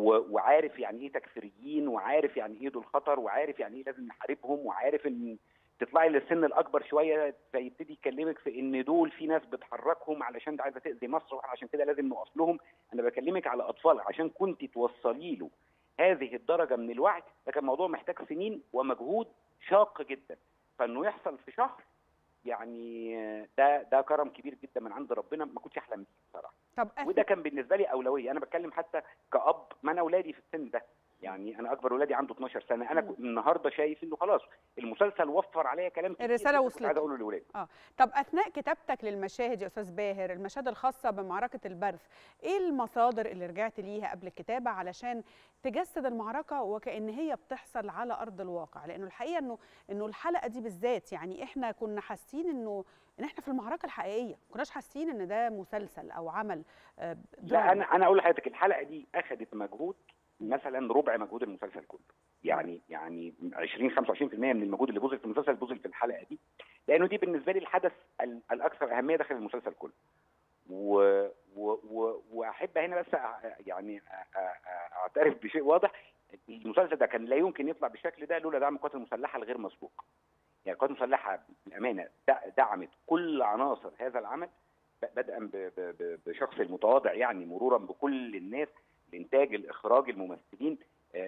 وعارف يعني ايه تكفيريين وعارف يعني ايه دول خطر وعارف يعني ايه لازم نحاربهم وعارف ان تطلعي للسن الاكبر شويه فيبتدي يكلمك في ان دول في ناس بتحركهم علشان عايزه تاذي مصر وعشان كده لازم نقف لهم. انا بكلمك على اطفال عشان كنت توصلي له هذه الدرجه من الوعي، ده كان موضوع محتاج سنين ومجهود شاق جدا، فانه يحصل في شهر يعني ده ده كرم كبير جدا من عند ربنا ما كنتش احلم بيه بصراحه. طب وده كان بالنسبه لي اولويه. انا بتكلم حتى كأب، ما انا اولادي في السن ده، يعني انا اكبر ولادي عنده اتناشر سنه، انا مم. النهارده شايف انه خلاص المسلسل وفر عليا كلام كتير الرساله كنت وصلت. عايز اقوله لاولادي. اه طب اثناء كتابتك للمشاهد يا استاذ باهر، المشاهد الخاصه بمعركه البرث، ايه المصادر اللي رجعت ليها قبل الكتابه علشان تجسد المعركه وكأن هي بتحصل على ارض الواقع؟ لانه الحقيقه انه انه الحلقه دي بالذات يعني احنا كنا حاسين انه ان احنا في المعركه الحقيقيه، ما كناش حاسين ان ده مسلسل او عمل لا انا انا اقول لحضرتك الحلقه دي اخذت مجهود مثلا ربع مجهود المسلسل كله، يعني يعني عشرين خمسة وعشرين بالمية من المجهود اللي بذل في المسلسل بذل في الحلقه دي، لانه دي بالنسبه لي الحدث الاكثر اهميه داخل المسلسل كله. و و و واحب هنا بس يعني اعترف بشيء واضح، المسلسل ده كان لا يمكن يطلع بالشكل ده لولا دعم القوات المسلحه الغير مسبوق. يعني القوات المسلحه بالامانه دعمت كل عناصر هذا العمل، بدءا بشخص المتواضع يعني مرورا بكل الناس، الانتاج، الاخراج، الممثلين،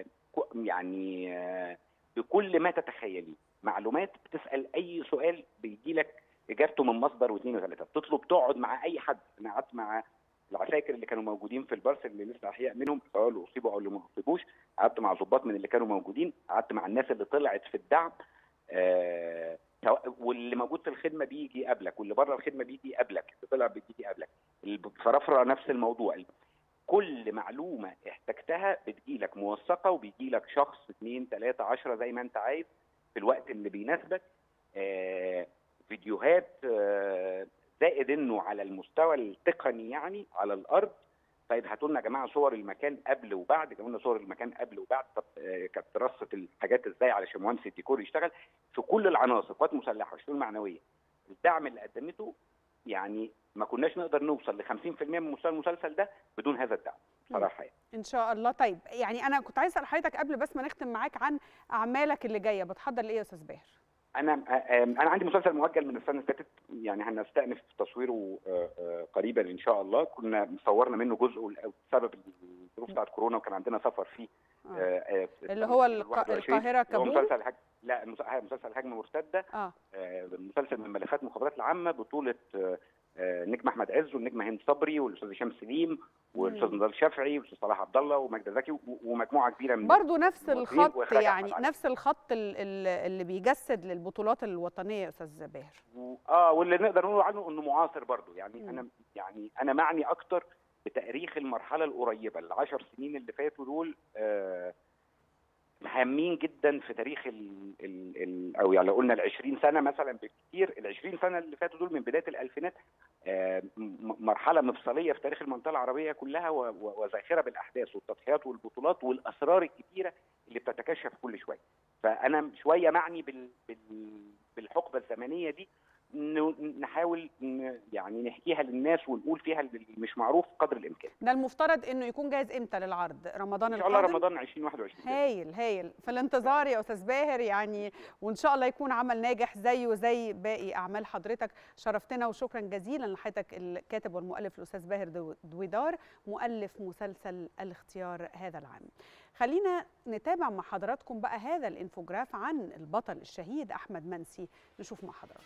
يعني بكل ما تتخيليه. معلومات، بتسال اي سؤال بيجي لك اجابته من مصدر واثنين وثلاثه، تطلب تقعد مع اي حد. انا قعدت مع العساكر اللي كانوا موجودين في البرث اللي لسه احياء منهم، سواء اللي اصيبوا او اللي ما اصيبوش، قعدت مع ضباط من اللي كانوا موجودين، قعدت مع الناس اللي طلعت في الدعم، آه واللي موجود في الخدمه بيجي يقابلك، واللي بره الخدمه بيجي يقابلك، اللي طلع بيجي يقابلك، الفرافره نفس الموضوع. كل معلومه احتجتها بتجيلك موثقه، وبيجيلك شخص اثنين ثلاثه عشرة زي ما انت عايز في الوقت اللي بيناسبك. آه فيديوهات، آه زائد انه على المستوى التقني يعني على الارض، طيب هاتوا لنا يا جماعه صور المكان قبل وبعد، جابوا لنا صور المكان قبل وبعد، طب آه كانت رصه الحاجات ازاي علشان مهندس الديكور يشتغل في كل العناصر، قوات مسلحه وشؤون معنويه. الدعم اللي قدمته يعني ما كناش نقدر نوصل ل خمسين بالمية من مستوى المسلسل ده بدون هذا الدعم صراحه يعني. ان شاء الله. طيب يعني انا كنت عايز اسال حضرتك قبل بس ما نختم معاك عن اعمالك اللي جايه، بتحضر لايه يا استاذ باهر؟ انا انا عندي مسلسل مؤجل من السنه اللي فاتت، يعني هنستأنف تصويره قريبا ان شاء الله. كنا صورنا منه جزء بسبب الظروف بتاعت كورونا وكان عندنا سفر فيه، آه. اللي هو القاهره كابول. مسلسل حج... لا مسلسل هجمه مرتده، اه مسلسل من ملفات المخابرات العامه، بطوله نجم احمد عز والنجمه هند صبري والاستاذ هشام سليم والاستاذ نضال شافعي والاستاذ صلاح عبد الله وماجده زكي ومجموعه كبيره من برضه نفس الخط، يعني نفس الخط اللي بيجسد للبطولات الوطنيه يا استاذ باهر. اه واللي نقدر نقول عنه انه معاصر برضه، يعني م. انا يعني انا معني اكتر بتاريخ المرحله القريبه، العشر سنين اللي فاتوا دول آه مهمين جدا في تاريخ ال ال ال او يعني لو قلنا ال عشرين سنه مثلا بالكثير، ال عشرين سنه اللي فاتوا دول من بدايه الالفينات آه مرحله مفصليه في تاريخ المنطقه العربيه كلها، وذاخره بالاحداث والتضحيات والبطولات والاسرار الكبيره اللي بتتكشف كل شويه. فانا شويه معني بال بال بالحقبه الزمنيه دي، نحاول يعني نحكيها للناس ونقول فيها اللي مش معروف قدر الامكان. ده المفترض انه يكون جاهز امتى للعرض؟ رمضان ان شاء الله رمضان ألفين وواحد وعشرين. هايل هايل، في الانتظار يا استاذ باهر يعني، وان شاء الله يكون عمل ناجح زيه زي باقي اعمال حضرتك. شرفتنا وشكرا جزيلا لحضرتك الكاتب والمؤلف الاستاذ باهر دويدار، مؤلف مسلسل الاختيار هذا العام. خلينا نتابع مع حضراتكم بقى هذا الانفوجراف عن البطل الشهيد احمد منسي، نشوف مع حضراتكم.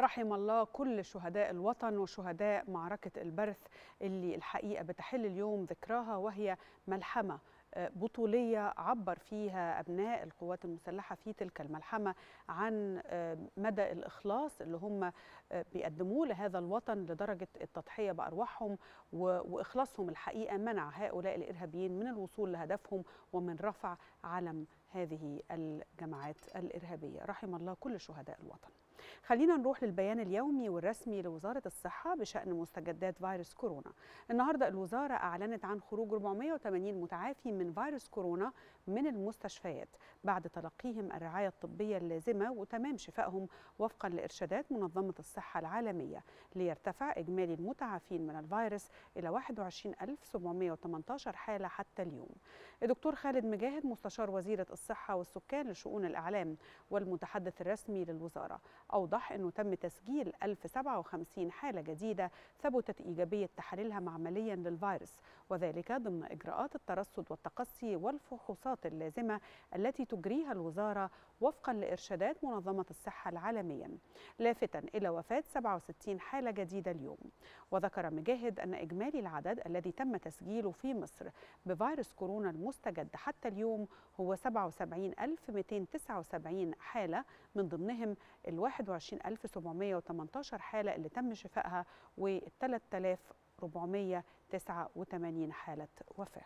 رحم الله كل شهداء الوطن وشهداء معركة البرث اللي الحقيقة بتحل اليوم ذكراها، وهي ملحمة بطولية عبر فيها أبناء القوات المسلحة في تلك الملحمة عن مدى الإخلاص اللي هم بيقدموه لهذا الوطن، لدرجة التضحية بأرواحهم وإخلاصهم الحقيقة منع هؤلاء الإرهابيين من الوصول لهدفهم ومن رفع علم هذه الجماعات الإرهابية. رحم الله كل شهداء الوطن. خلينا نروح للبيان اليومي والرسمي لوزارة الصحة بشأن مستجدات فيروس كورونا. النهاردة الوزارة أعلنت عن خروج أربعمائة وثمانين متعافي من فيروس كورونا من المستشفيات بعد تلقيهم الرعاية الطبية اللازمة وتمام شفائهم وفقا لإرشادات منظمة الصحة العالمية، ليرتفع إجمالي المتعافين من الفيروس إلى واحد وعشرين ألف وسبعمائة وثمانية عشر حالة حتى اليوم. الدكتور خالد مجاهد مستشار وزيرة الصحة والسكان لشؤون الإعلام والمتحدث الرسمي للوزارة أوضح أنه تم تسجيل ألف وسبعة وخمسين حالة جديدة ثبتت إيجابية تحليلها معمليا للفيروس، وذلك ضمن إجراءات الترصد والتقصي والفحوصات اللازمة التي تجريها الوزارة وفقا لإرشادات منظمة الصحة العالمية، لافتا إلى وفاة سبعة وستين حالة جديدة اليوم. وذكر مجاهد أن إجمالي العدد الذي تم تسجيله في مصر بفيروس كورونا المستجد حتى اليوم هو سبعة وسبعين ألف ومئتين وتسعة وسبعين حالة، من ضمنهم ال واحد وعشرين ألف وسبعمائة وثمانية عشر حالة اللي تم شفائها و ثلاثة آلاف وأربعمائة وتسعة وثمانين حالة وفاة.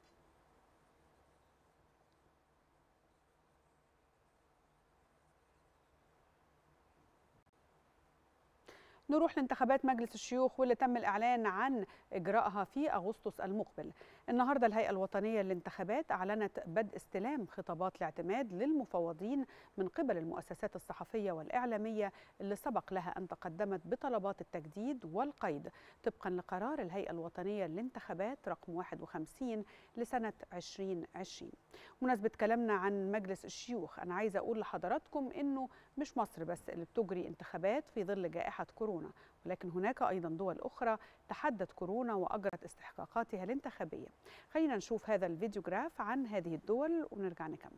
نروح لانتخابات مجلس الشيوخ واللي تم الإعلان عن إجراءها في أغسطس المقبل. النهاردة الهيئة الوطنية للانتخابات أعلنت بدء استلام خطابات الاعتماد للمفوضين من قبل المؤسسات الصحفية والإعلامية اللي سبق لها أن تقدمت بطلبات التجديد والقيد طبقا لقرار الهيئة الوطنية للانتخابات رقم واحد وخمسين لسنة ألفين وعشرين. مناسبة كلامنا عن مجلس الشيوخ، أنا عايزة أقول لحضراتكم إنه مش مصر بس اللي بتجري انتخابات في ظل جائحة كورونا، ولكن هناك أيضا دول أخرى تحدت كورونا وأجرت استحقاقاتها الانتخابية. خلينا نشوف هذا الفيديوغراف عن هذه الدول ونرجع نكمل.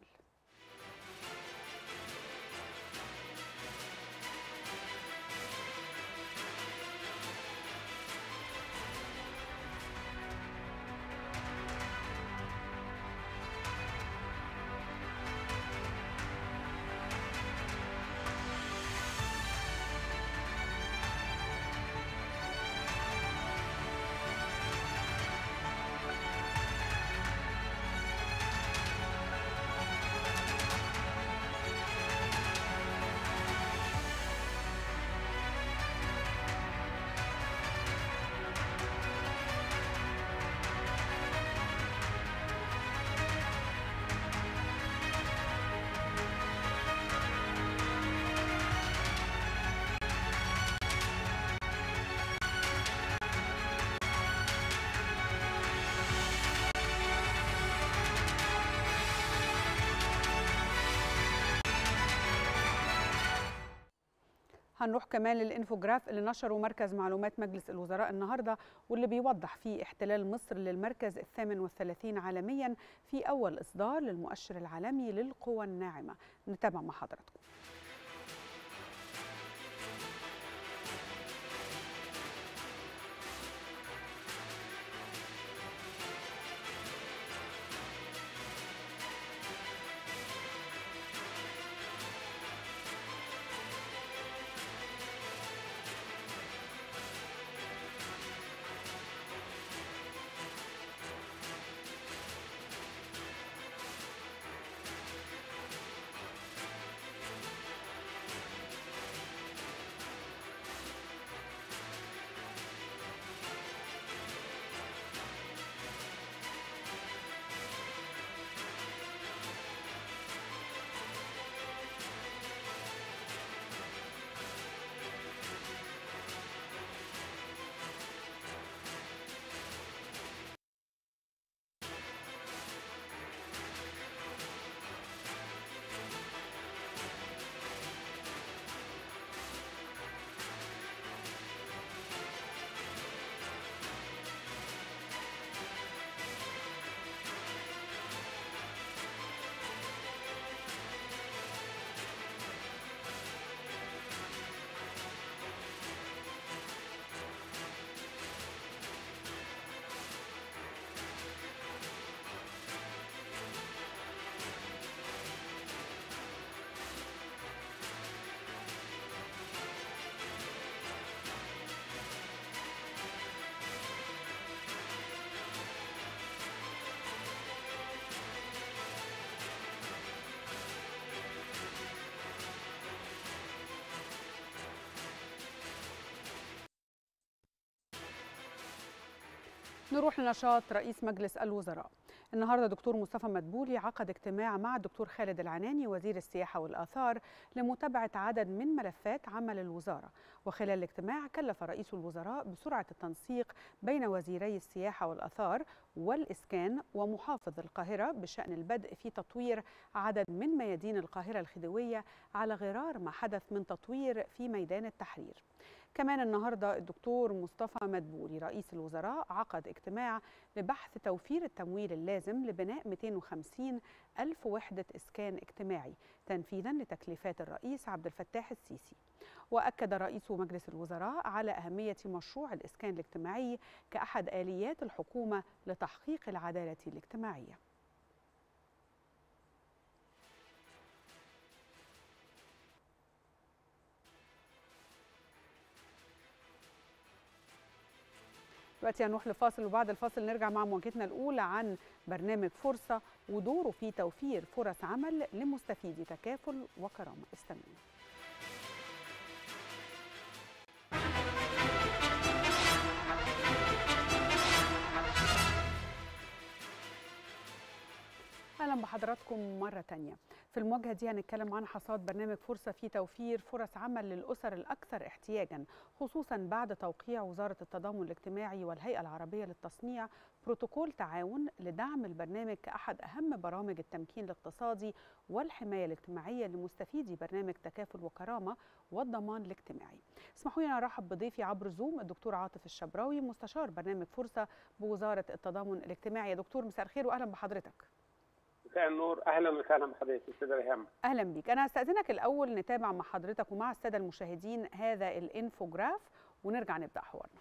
هنروح كمان للإنفوجراف اللي نشره مركز معلومات مجلس الوزراء النهارده، واللي بيوضح فيه احتلال مصر للمركز الثامن والثلاثين عالميا في أول إصدار للمؤشر العالمي للقوى الناعمة. نتابع مع حضراتكم. نروح لنشاط رئيس مجلس الوزراء. النهارده دكتور مصطفى مدبولي عقد اجتماع مع الدكتور خالد العناني وزير السياحة والآثار لمتابعة عدد من ملفات عمل الوزارة. وخلال الاجتماع كلف رئيس الوزراء بسرعة التنسيق بين وزيري السياحة والآثار والإسكان ومحافظ القاهرة بشأن البدء في تطوير عدد من ميادين القاهرة الخديوية على غرار ما حدث من تطوير في ميدان التحرير. كمان النهارده الدكتور مصطفى مدبولي رئيس الوزراء عقد اجتماع لبحث توفير التمويل اللازم لبناء مئتين وخمسين ألف وحدة إسكان اجتماعي تنفيذا لتكليفات الرئيس عبد الفتاح السيسي. وأكد رئيس مجلس الوزراء على أهمية مشروع الإسكان الاجتماعي كأحد آليات الحكومة لتحقيق العدالة الاجتماعية. دلوقتي هنروح لفاصل وبعد الفاصل نرجع مع مواجهتنا الأولى عن برنامج فرصة ودوره في توفير فرص عمل لمستفيدي تكافل وكرامة. استنونا. أهلا بحضراتكم مرة تانية. في المواجهة دي هنتكلم عن حصاد برنامج فرصة في توفير فرص عمل للأسر الأكثر احتياجا، خصوصا بعد توقيع وزارة التضامن الاجتماعي والهيئة العربية للتصنيع بروتوكول تعاون لدعم البرنامج كأحد أهم برامج التمكين الاقتصادي والحماية الاجتماعية لمستفيدي برنامج تكافل وكرامة والضمان الاجتماعي. اسمحوا لي أرحب بضيفي عبر زوم الدكتور عاطف الشبراوي مستشار برنامج فرصة بوزارة التضامن الاجتماعي. يا دكتور مساء الخير وأهلا بحضرتك. مساء النور، اهلا وسهلا بحضرتك استاذه ريهام. اهلا بيك. انا هستاذنك الاول نتابع مع حضرتك ومع الساده المشاهدين هذا الانفوجراف ونرجع نبدا حوارنا.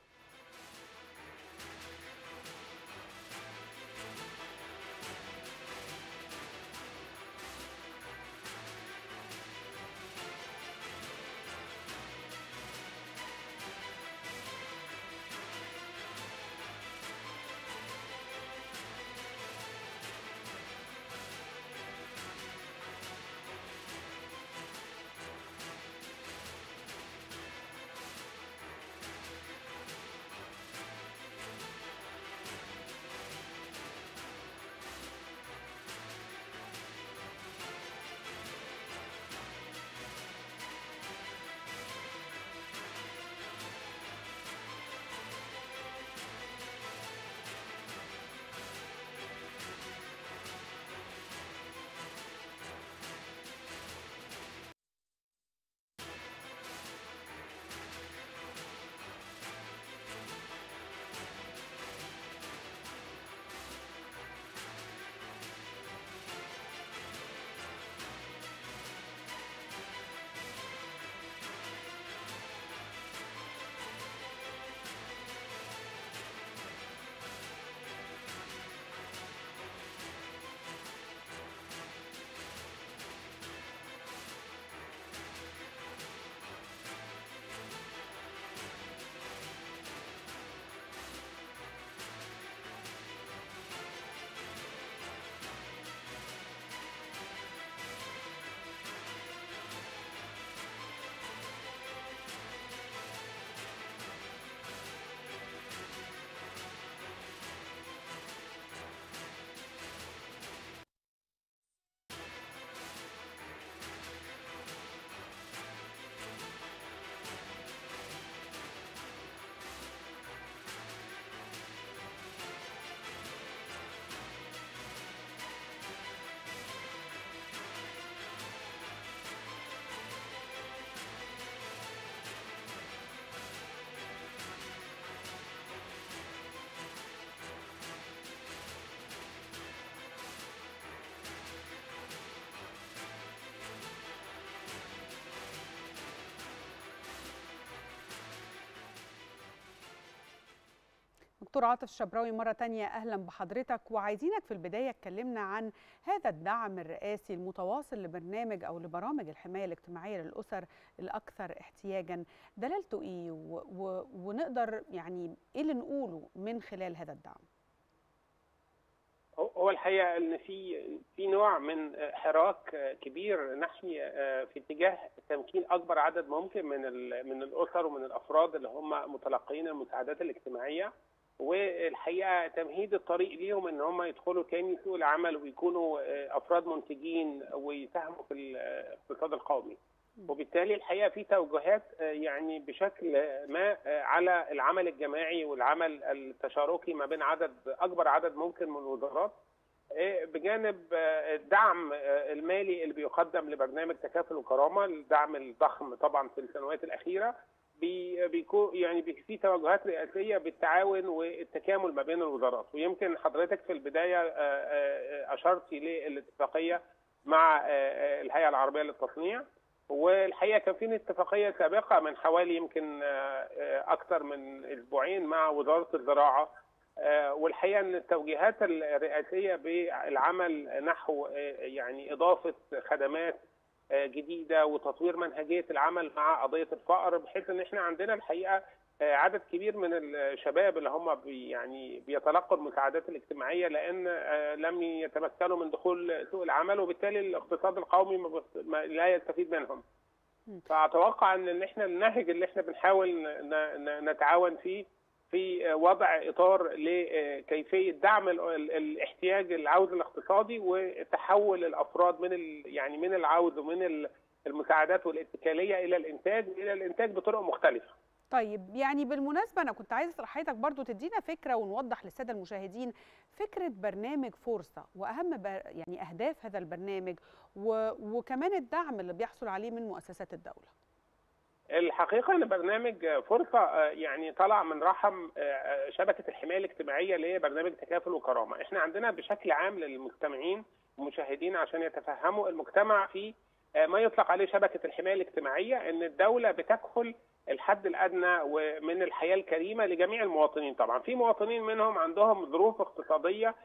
دكتور عاطف الشبراوي مرة تانية أهلا بحضرتك. وعايزينك في البداية اتكلمنا عن هذا الدعم الرئاسي المتواصل لبرنامج أو لبرامج الحماية الاجتماعية للأسر الأكثر احتياجا، دلالته إيه و... و... ونقدر يعني إيه اللي نقوله من خلال هذا الدعم؟ هو الحقيقة أن في في نوع من حراك كبير نحوي في اتجاه تمكين أكبر عدد ممكن من من الأسر ومن الأفراد اللي هم متلقين المساعدات الاجتماعية والحقيقه تمهيد الطريق ليهم ان هم يدخلوا تاني سوق العمل ويكونوا افراد منتجين ويساهموا في الاقتصاد القومي. وبالتالي الحقيقه في توجهات يعني بشكل ما على العمل الجماعي والعمل التشاركي ما بين عدد اكبر عدد ممكن من الوزارات، بجانب الدعم المالي اللي بيقدم لبرنامج تكافل وكرامه، الدعم الضخم طبعا في السنوات الاخيره. بيكون يعني في توجهات رئاسيه بالتعاون والتكامل ما بين الوزارات. ويمكن حضرتك في البدايه اشرتي للاتفاقيه مع الهيئه العربيه للتصنيع، والحقيقه كان في اتفاقيه سابقه من حوالي يمكن اكثر من اسبوعين مع وزاره الزراعه، والحقيقه ان التوجيهات الرئاسيه بالعمل نحو يعني اضافه خدمات جديده وتطوير منهجيه العمل مع قضيه الفقر، بحيث ان احنا عندنا الحقيقه عدد كبير من الشباب اللي هم بي يعني بيتلقوا المساعدات الاجتماعيه لان لم يتمكنوا من دخول سوق العمل، وبالتالي الاقتصاد القومي لا يستفيد منهم. فاتوقع ان احنا النهج اللي احنا بنحاول نتعاون فيه في وضع اطار لكيفيه دعم الاحتياج العوز الاقتصادي وتحول الافراد من يعني من العوز ومن المساعدات والاتكاليه الى الانتاج الى الانتاج بطرق مختلفه. طيب يعني بالمناسبه انا كنت عايزه اسال حضرتك برضو تدينا فكره ونوضح للساده المشاهدين فكره برنامج فرصه واهم يعني اهداف هذا البرنامج وكمان الدعم اللي بيحصل عليه من مؤسسات الدوله. الحقيقه ان برنامج فرصه يعني طلع من رحم شبكه الحمايه الاجتماعيه اللي هي برنامج تكافل وكرامه. احنا عندنا بشكل عام للمستمعين والمشاهدين عشان يتفهموا المجتمع في ما يطلق عليه شبكه الحمايه الاجتماعيه، ان الدوله بتكفل الحد الادنى ومن الحياه الكريمه لجميع المواطنين. طبعا في مواطنين منهم عندهم ظروف اقتصاديه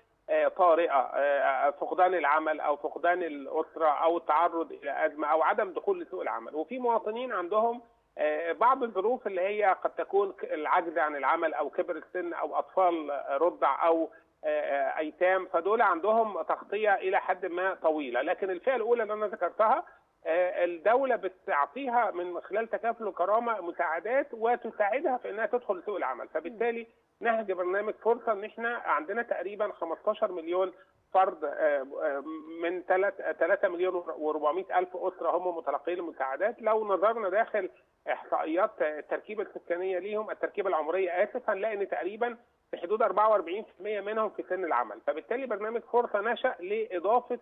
طارئه، فقدان العمل او فقدان الاسره او التعرض الى ازمه او عدم دخول لسوق العمل، وفي مواطنين عندهم بعض الظروف اللي هي قد تكون العجز عن العمل او كبر السن او اطفال رضع او ايتام، فدول عندهم تغطيه الى حد ما طويله. لكن الفئه الاولى اللي انا ذكرتها الدوله بتعطيها من خلال تكافل وكرامه مساعدات وتساعدها في انها تدخل سوق العمل. فبالتالي نهج برنامج فرصه ان احنا عندنا تقريبا خمستاشر مليون فرد من ثلاثة مليون وأربعمائة ألف أسرة هم متلقين المساعدات. لو نظرنا داخل إحصائيات التركيبة السكانية ليهم، التركيبة العمرية آسف، هنلاقي إن تقريبا في حدود أربعة وأربعين بالمئة منهم في سن العمل. فبالتالي برنامج فرصة نشأ لإضافة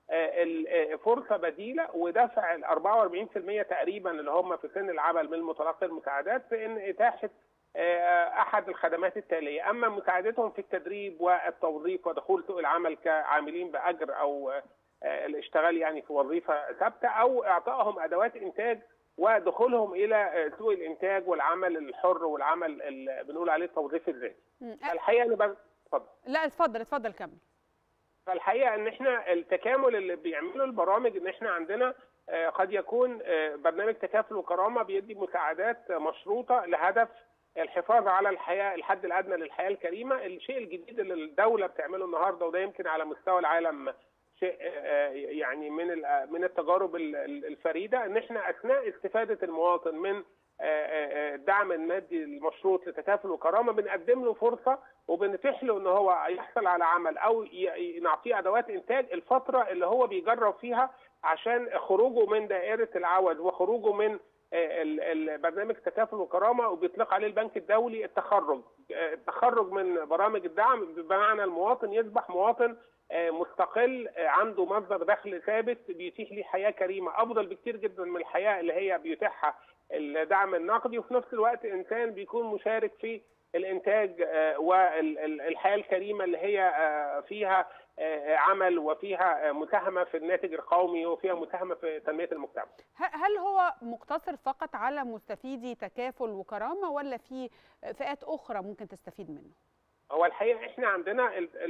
فرصة بديلة ودفع ال أربعة وأربعين بالمئة تقريبا اللي هم في سن العمل من متلقي المساعدات في إن إتاحة أحد الخدمات التالية: أما مساعدتهم في التدريب والتوظيف ودخول سوق العمل كعاملين بأجر أو الاشتغال يعني في وظيفة ثابتة، أو إعطائهم أدوات إنتاج ودخولهم إلى سوق الإنتاج والعمل الحر والعمل اللي بنقول عليه التوظيف الذاتي. الحقيقة أنا بس اتفضل. لا اتفضل اتفضل كمل. فالحقيقة إن إحنا التكامل اللي بيعمله البرامج إن إحنا عندنا قد يكون برنامج تكافل وكرامة بيدي مساعدات مشروطة لهدف الحفاظ على الحياه الحد الادنى للحياه الكريمه. الشيء الجديد اللي الدوله بتعمله النهارده، وده يمكن على مستوى العالم شيء يعني من من التجارب الفريده، ان احنا اثناء استفاده المواطن من الدعم المادي المشروط لتكافل وكرامه بنقدم له فرصه وبنتيح له ان هو يحصل على عمل او نعطيه ادوات انتاج الفتره اللي هو بيجرب فيها عشان خروجه من دائره العوز وخروجه من البرنامج تكافل وكرامه، وبيطلق عليه البنك الدولي التخرج. التخرج من برامج الدعم بمعنى المواطن يصبح مواطن مستقل عنده مصدر دخل ثابت بيتيح ليه حياه كريمه افضل بكتير جدا من الحياه اللي هي بيتيحها الدعم النقدي، وفي نفس الوقت انسان بيكون مشارك في الانتاج والحياه الكريمه اللي هي فيها عمل وفيها مساهمه في الناتج القومي وفيها مساهمه في تنميه المجتمع. هل هو مقتصر فقط على مستفيدي تكافل وكرامه ولا في فئات اخرى ممكن تستفيد منه؟ هو الحقيقه احنا عندنا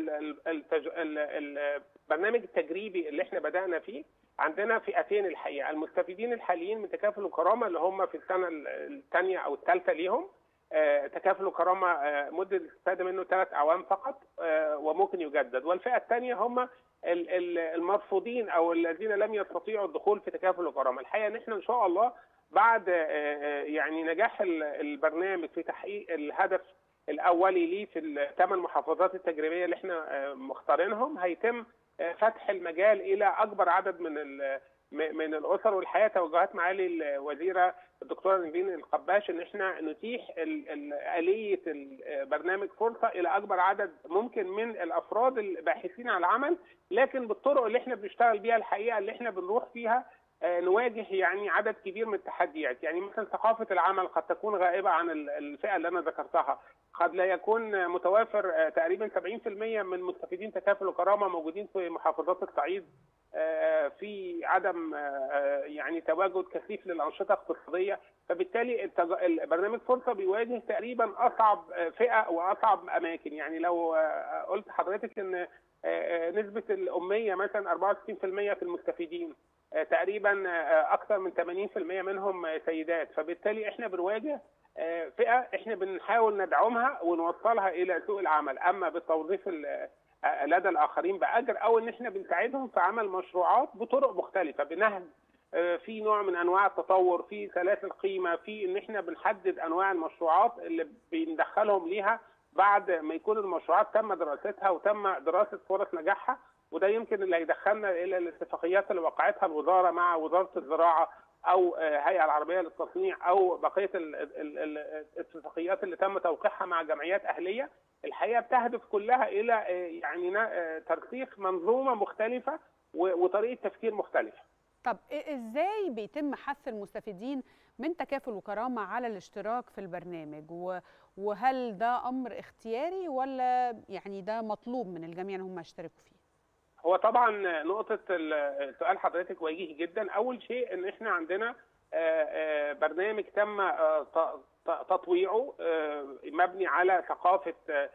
البرنامج التجريبي اللي احنا بدانا فيه عندنا فئتين الحقيقه: المستفيدين الحاليين من تكافل وكرامه اللي هم في السنه الثانيه او الثالثه ليهم تكافل وكرامه مده الاستفاده منه ثلاث اعوام فقط وممكن يجدد، والفئه الثانيه هم المرفوضين او الذين لم يستطيعوا الدخول في تكافل وكرامه. الحقيقه ان احنا ان شاء الله بعد يعني نجاح البرنامج في تحقيق الهدف الاولي ليه في الثمان محافظات التجريبيه اللي احنا مختارينهم هيتم فتح المجال الى اكبر عدد من من الاسر. والحقيقه توجهات معالي الوزيره الدكتوره نيفين القباش ان احنا نتيح آلية برنامج فرصه الى اكبر عدد ممكن من الافراد الباحثين عن العمل، لكن بالطرق اللي احنا بنشتغل بيها الحقيقه اللي احنا بنروح فيها نواجه يعني عدد كبير من التحديات. يعني مثلا ثقافه العمل قد تكون غائبه عن الفئه اللي انا ذكرتها، قد لا يكون متوافر تقريبا سبعين بالمئة من مستفيدين تكافل وكرامه موجودين في محافظات الصعيد، في عدم يعني تواجد كثيف للانشطه الاقتصاديه، فبالتالي برنامج فرصه بيواجه تقريبا اصعب فئه واصعب اماكن. يعني لو قلت حضرتك ان نسبه الاميه مثلا أربعة وستين بالمئة في المستفيدين، تقريبا اكثر من ثمانين بالمئة منهم سيدات، فبالتالي احنا بنواجه فئه احنا بنحاول ندعمها ونوصلها الى سوق العمل، اما بالتوظيف لدى الاخرين باجر او ان احنا بنساعدهم في عمل مشروعات بطرق مختلفه، بنهج في نوع من انواع التطور، في سلاسل قيمه، في ان احنا بنحدد انواع المشروعات اللي بندخلهم ليها بعد ما يكون المشروعات تم دراستها وتم دراسه فرص نجاحها. وده يمكن اللي هيدخلنا الى الاتفاقيات اللي وقعتها الوزاره مع وزاره الزراعه او الهيئه العربيه للتصنيع او بقيه الاتفاقيات اللي تم توقيعها مع جمعيات اهليه، الحقيقه بتهدف كلها الى يعني ترسيخ منظومه مختلفه وطريقه تفكير مختلفه. طب ازاي بيتم حث المستفيدين من تكافل وكرامه على الاشتراك في البرنامج، وهل ده امر اختياري ولا يعني ده مطلوب من الجميع ان هم يشتركوا فيه؟ هو طبعا نقطه سؤال حضرتك وجيه جدا. اول شيء ان احنا عندنا برنامج تم تطويعه مبني على ثقافه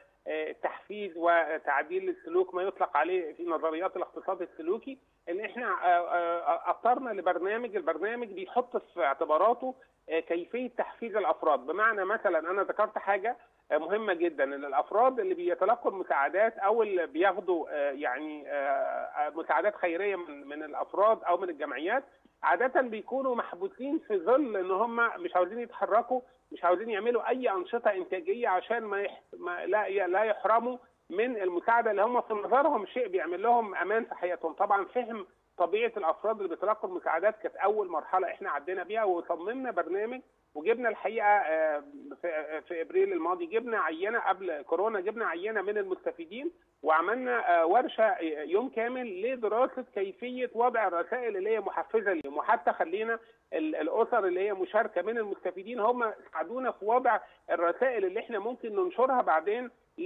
التحفيز وتعديل السلوك، ما يطلق عليه في نظريات الاقتصاد السلوكي، ان احنا اضطرنا لبرنامج البرنامج بيحط في اعتباراته كيفيه تحفيز الافراد. بمعنى مثلا انا ذكرت حاجه مهمه جدا، ان الافراد اللي بيتلقوا المساعدات او اللي بياخدوا يعني مساعدات خيريه من من الافراد او من الجمعيات عاده بيكونوا محبوسين في ظل ان هم مش عاوزين يتحركوا، مش عاوزين يعملوا اي انشطه انتاجيه عشان ما, يح... ما لا لا يحرموا من المساعده اللي هم في نظرهم شيء بيعمل لهم امان في حياتهم. طبعا فهم طبيعه الافراد اللي بيتلقوا المساعدات كانت اول مرحله احنا عدينا بيها، وصممنا برنامج وجبنا الحقيقه في ابريل الماضي جبنا عينه قبل كورونا، جبنا عينه من المستفيدين وعملنا ورشه يوم كامل لدراسه كيفيه وضع الرسائل اللي هي محفزه ليهم، وحتى خلينا الاسر اللي هي مشاركه من المستفيدين هم ساعدونا في وضع الرسائل اللي احنا ممكن ننشرها بعدين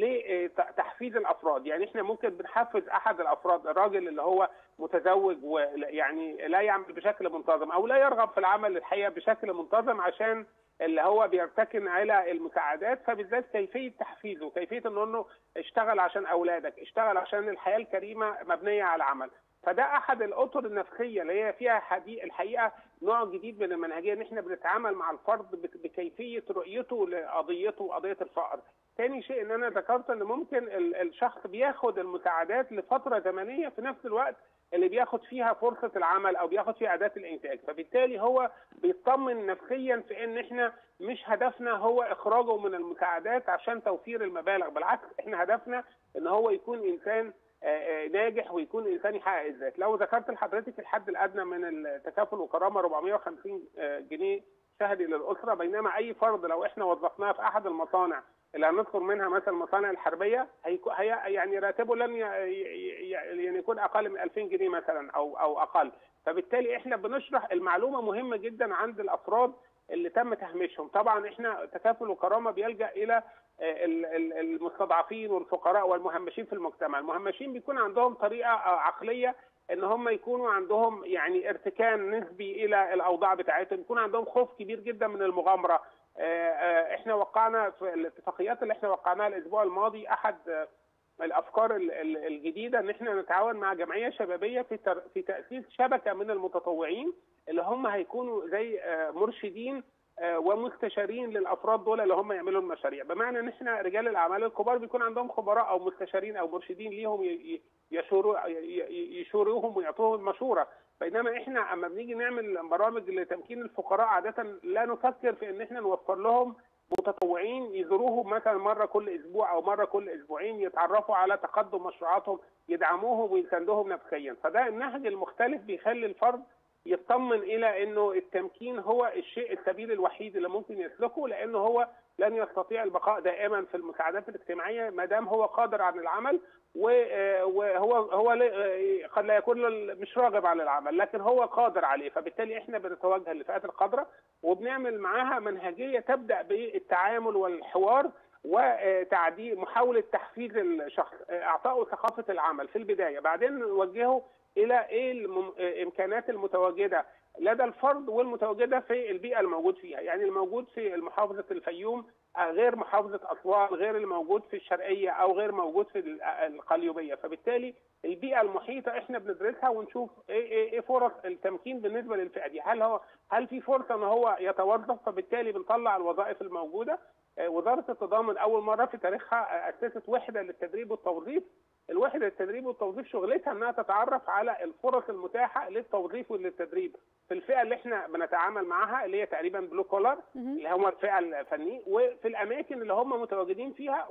لتحفيز الافراد. يعني احنا ممكن بنحفز احد الافراد، الراجل اللي هو متزوج ويعني لا يعمل بشكل منتظم او لا يرغب في العمل الحقيقه بشكل منتظم عشان اللي هو بيرتكن على المساعدات، فبالذات كيفيه تحفيزه، كيفيه انه اشتغل عشان اولادك، اشتغل عشان الحياه الكريمه مبنيه على العمل. فده احد الاطر النفسيه اللي هي فيها الحقيقه نوع جديد من المنهجيه، ان احنا بنتعامل مع الفرد بكيفيه رؤيته لقضيته وقضيه الفقر. ثاني شيء ان انا ذكرت ان ممكن الشخص بياخد المساعدات لفتره زمنيه في نفس الوقت اللي بياخد فيها فرصه العمل او بياخد فيها اداه الانتاج، فبالتالي هو بيطمن نفسيا في ان احنا مش هدفنا هو اخراجه من المساعدات عشان توفير المبالغ، بالعكس احنا هدفنا ان هو يكون انسان ناجح ويكون انسان يحقق الذات. لو ذكرت لحضرتك الحد الادنى من التكافل وكرامه أربعمائة وخمسين جنيه شهري للاسره، بينما اي فرد لو احنا وظفناه في احد المصانع اللي هنذكر منها مثلا المصانع الحربيه هي يعني راتبه لن يعني يكون اقل من ألفين جنيه مثلا او او اقل. فبالتالي احنا بنشرح المعلومه مهمه جدا عند الافراد اللي تم تهميشهم. طبعا احنا تكافل وكرامه بيلجا الى المستضعفين والفقراء والمهمشين في المجتمع. المهمشين بيكون عندهم طريقه عقليه ان هم يكونوا عندهم يعني ارتكان نسبي الى الاوضاع بتاعتهم، يكون عندهم خوف كبير جدا من المغامره. احنا وقعنا في الاتفاقيات اللي احنا وقعناها الاسبوع الماضي احد الافكار الجديده ان احنا نتعاون مع جمعيه شبابيه في في تاسيس شبكه من المتطوعين اللي هم هيكونوا زي مرشدين ومستشارين للافراد دول اللي هم يعملوا المشاريع. بمعنى ان احنا رجال الاعمال الكبار بيكون عندهم خبراء او مستشارين او مرشدين ليهم يشوروا يشوروهم ويعطوهم المشوره، بينما احنا اما بنيجي نعمل برامج لتمكين الفقراء عاده لا نفكر في ان احنا نوفر لهم متطوعين يزوروهم مثلا مره كل اسبوع او مره كل اسبوعين، يتعرفوا على تقدم مشروعاتهم، يدعموهم ويساندوهم نفسيا. فده النهج المختلف بيخلي الفرد يطمن الى انه التمكين هو الشيء السبيل الوحيد اللي ممكن يسلكه، لانه هو لن يستطيع البقاء دائما في المساعدات الاجتماعيه ما دام هو قادر على العمل، وهو هو قد لا يكون مش راغب على العمل لكن هو قادر عليه. فبالتالي احنا بنتوجه للفئات القادره وبنعمل معاها منهجيه تبدا بالتعامل والحوار وتعديل محاوله تحفيز الشخص، اعطائه ثقافه العمل في البدايه، بعدين نوجهه الى ايه الامكانات المتواجده لدى الفرد والمتواجده في البيئه الموجود فيها. يعني الموجود في محافظه الفيوم غير محافظه اسوان، غير الموجود في الشرقيه او غير موجود في القليوبيه. فبالتالي البيئه المحيطه احنا بندرسها ونشوف ايه ايه, إيه فرص التمكين بالنسبه للفئه دي. هل هو هل في فرصه ان هو يتوظف؟ فبالتالي بنطلع الوظائف الموجوده. وزاره التضامن اول مره في تاريخها اسست وحده للتدريب والتوظيف. الوحده للتدريب والتوظيف شغلتها انها تتعرف على الفرص المتاحه للتوظيف وللتدريب في الفئه اللي احنا بنتعامل معاها اللي هي تقريبا بلو كولر اللي هم الفئه الفنيه، وفي الاماكن اللي هم متواجدين فيها،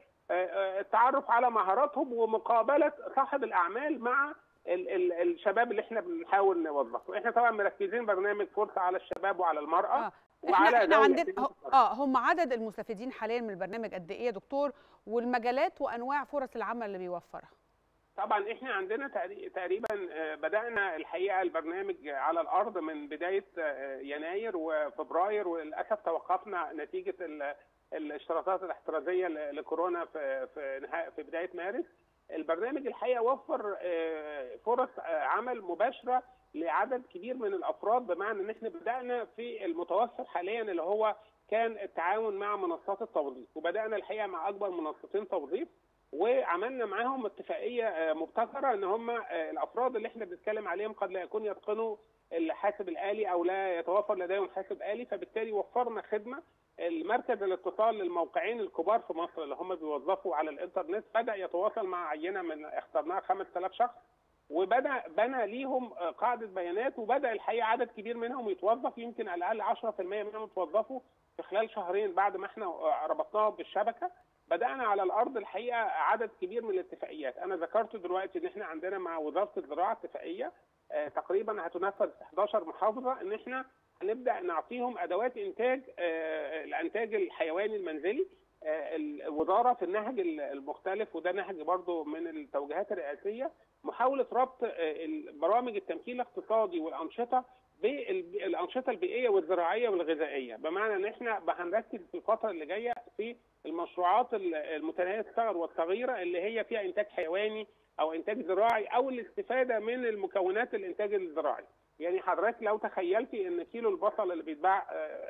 والتعرف على مهاراتهم ومقابله صاحب الاعمال مع ال ال الشباب اللي احنا بنحاول نوظفه. احنا طبعا مركزين برنامج فرصه على الشباب وعلى المراه. آه. احنا احنا عندنا اه هم عدد المستفيدين حاليا من البرنامج قد ايه يا دكتور، والمجالات وانواع فرص العمل اللي بيوفرها؟ طبعا احنا عندنا تقريبا بدانا الحقيقه البرنامج على الارض من بدايه يناير وفبراير، وللاسف توقفنا نتيجه الاشتراطات الاحترازيه لكورونا في في في بدايه مارس. البرنامج الحقيقه وفر فرص عمل مباشره لعدد كبير من الافراد، بمعنى ان احنا بدانا في المتوسط حاليا اللي هو كان التعاون مع منصات التوظيف، وبدانا الحقيقه مع اكبر منصتين توظيف وعملنا معاهم اتفاقيه مبتكره ان هم الافراد اللي احنا بنتكلم عليهم قد لا يكون يتقنوا الحاسب الآلي او لا يتوفر لديهم حاسب آلي، فبالتالي وفرنا خدمه. المركز الاتصال للموقعين الكبار في مصر اللي هم بيوظفوا على الانترنت بدا يتواصل مع عينه من اخترناها خمسة آلاف شخص، وبدا بنى ليهم قاعده بيانات، وبدا الحقيقه عدد كبير منهم يتوظف، يمكن على الاقل عشرة بالمئة منهم توظفوا في خلال شهرين بعد ما احنا ربطناهم بالشبكه. بدانا على الارض الحقيقه عدد كبير من الاتفاقيات. انا ذكرت دلوقتي ان احنا عندنا مع وزاره الزراعه اتفاقيه آه تقريبا هتنفذ في إحدى عشرة محافظه، ان احنا هنبدا نعطيهم ادوات انتاج آه الانتاج الحيواني المنزلي. آه الوزاره في النهج المختلف، وده نهج برضو من التوجيهات الرئاسيه، محاوله ربط آه برامج التمكين الاقتصادي والانشطه بالانشطه البيئيه والزراعيه والغذائيه، بمعنى ان احنا هنركز في الفتره اللي جايه في المشروعات المتناهيه الصغر والصغيره اللي هي فيها انتاج حيواني او انتاج زراعي او الاستفاده من المكونات الانتاج الزراعي. يعني حضرتك لو تخيلتي ان كيلو البصل اللي بيتباع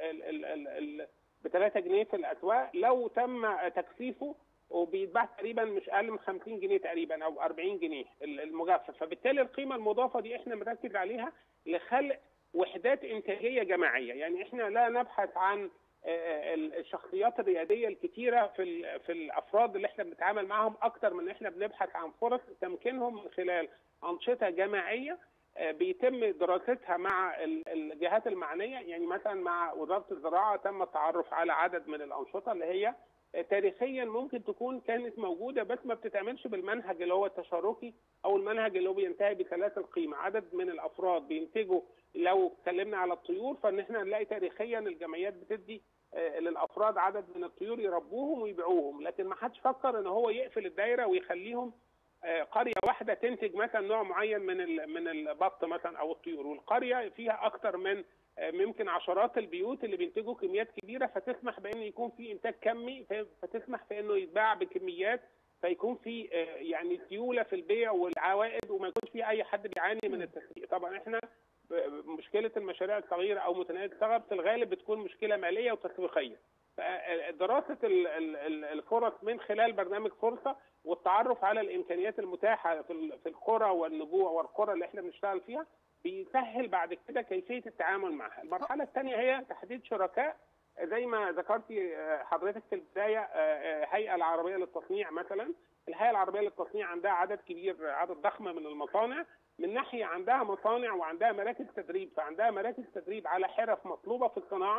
ب ثلاثة جنيه في الاسواق لو تم تكثيفه وبيتباع تقريبا مش اقل من خمسين جنيه تقريبا او أربعين جنيه المجفف، فبالتالي القيمه المضافه دي احنا بنركز عليها لخلق وحدات انتاجيه جماعيه. يعني احنا لا نبحث عن الشخصيات الرياديه الكتيره في في الافراد اللي احنا بنتعامل معهم، اكتر من احنا بنبحث عن فرص تمكينهم من خلال انشطه جماعيه بيتم دراستها مع الجهات المعنيه. يعني مثلا مع وزاره الزراعه تم التعرف على عدد من الانشطه اللي هي تاريخيا ممكن تكون كانت موجوده بس ما بتتعملش بالمنهج اللي هو التشاركي او المنهج اللي هو بينتهي بثلاث القيمه. عدد من الافراد بينتجوا، لو اتكلمنا على الطيور فان احنا نلاقي تاريخيا الجمعيات بتدي للافراد عدد من الطيور يربوهم ويبيعوهم، لكن ما حدش فكر ان هو يقفل الدايره ويخليهم قريه واحده تنتج مثلا نوع معين من من البط مثلا او الطيور، والقريه فيها اكثر من ممكن عشرات البيوت اللي بينتجوا كميات كبيره، فتسمح بان يكون في انتاج كمي، فتسمح في انه يتباع بكميات، فيكون في يعني سيوله في البيع والعوائد وما يكونش في اي حد بيعاني من التسويق. طبعا احنا مشكله المشاريع الصغيره او متناهيه الصغر في الغالب بتكون مشكله ماليه وتسويقيه. دراسه الفرص من خلال برنامج فرصه والتعرف على الامكانيات المتاحه في القرى والنجوع والقرى اللي احنا بنشتغل فيها بيسهل بعد كده كيفيه التعامل معها. المرحله الثانيه هي تحديد شركاء زي ما ذكرتي حضرتك في البدايه. هيئه العربيه للتصنيع مثلا، الهيئه العربيه للتصنيع عندها عدد كبير، عدد ضخم من المصانع، من ناحيه عندها مصانع وعندها مراكز تدريب، فعندها مراكز تدريب على حرف مطلوبه في الصناعه،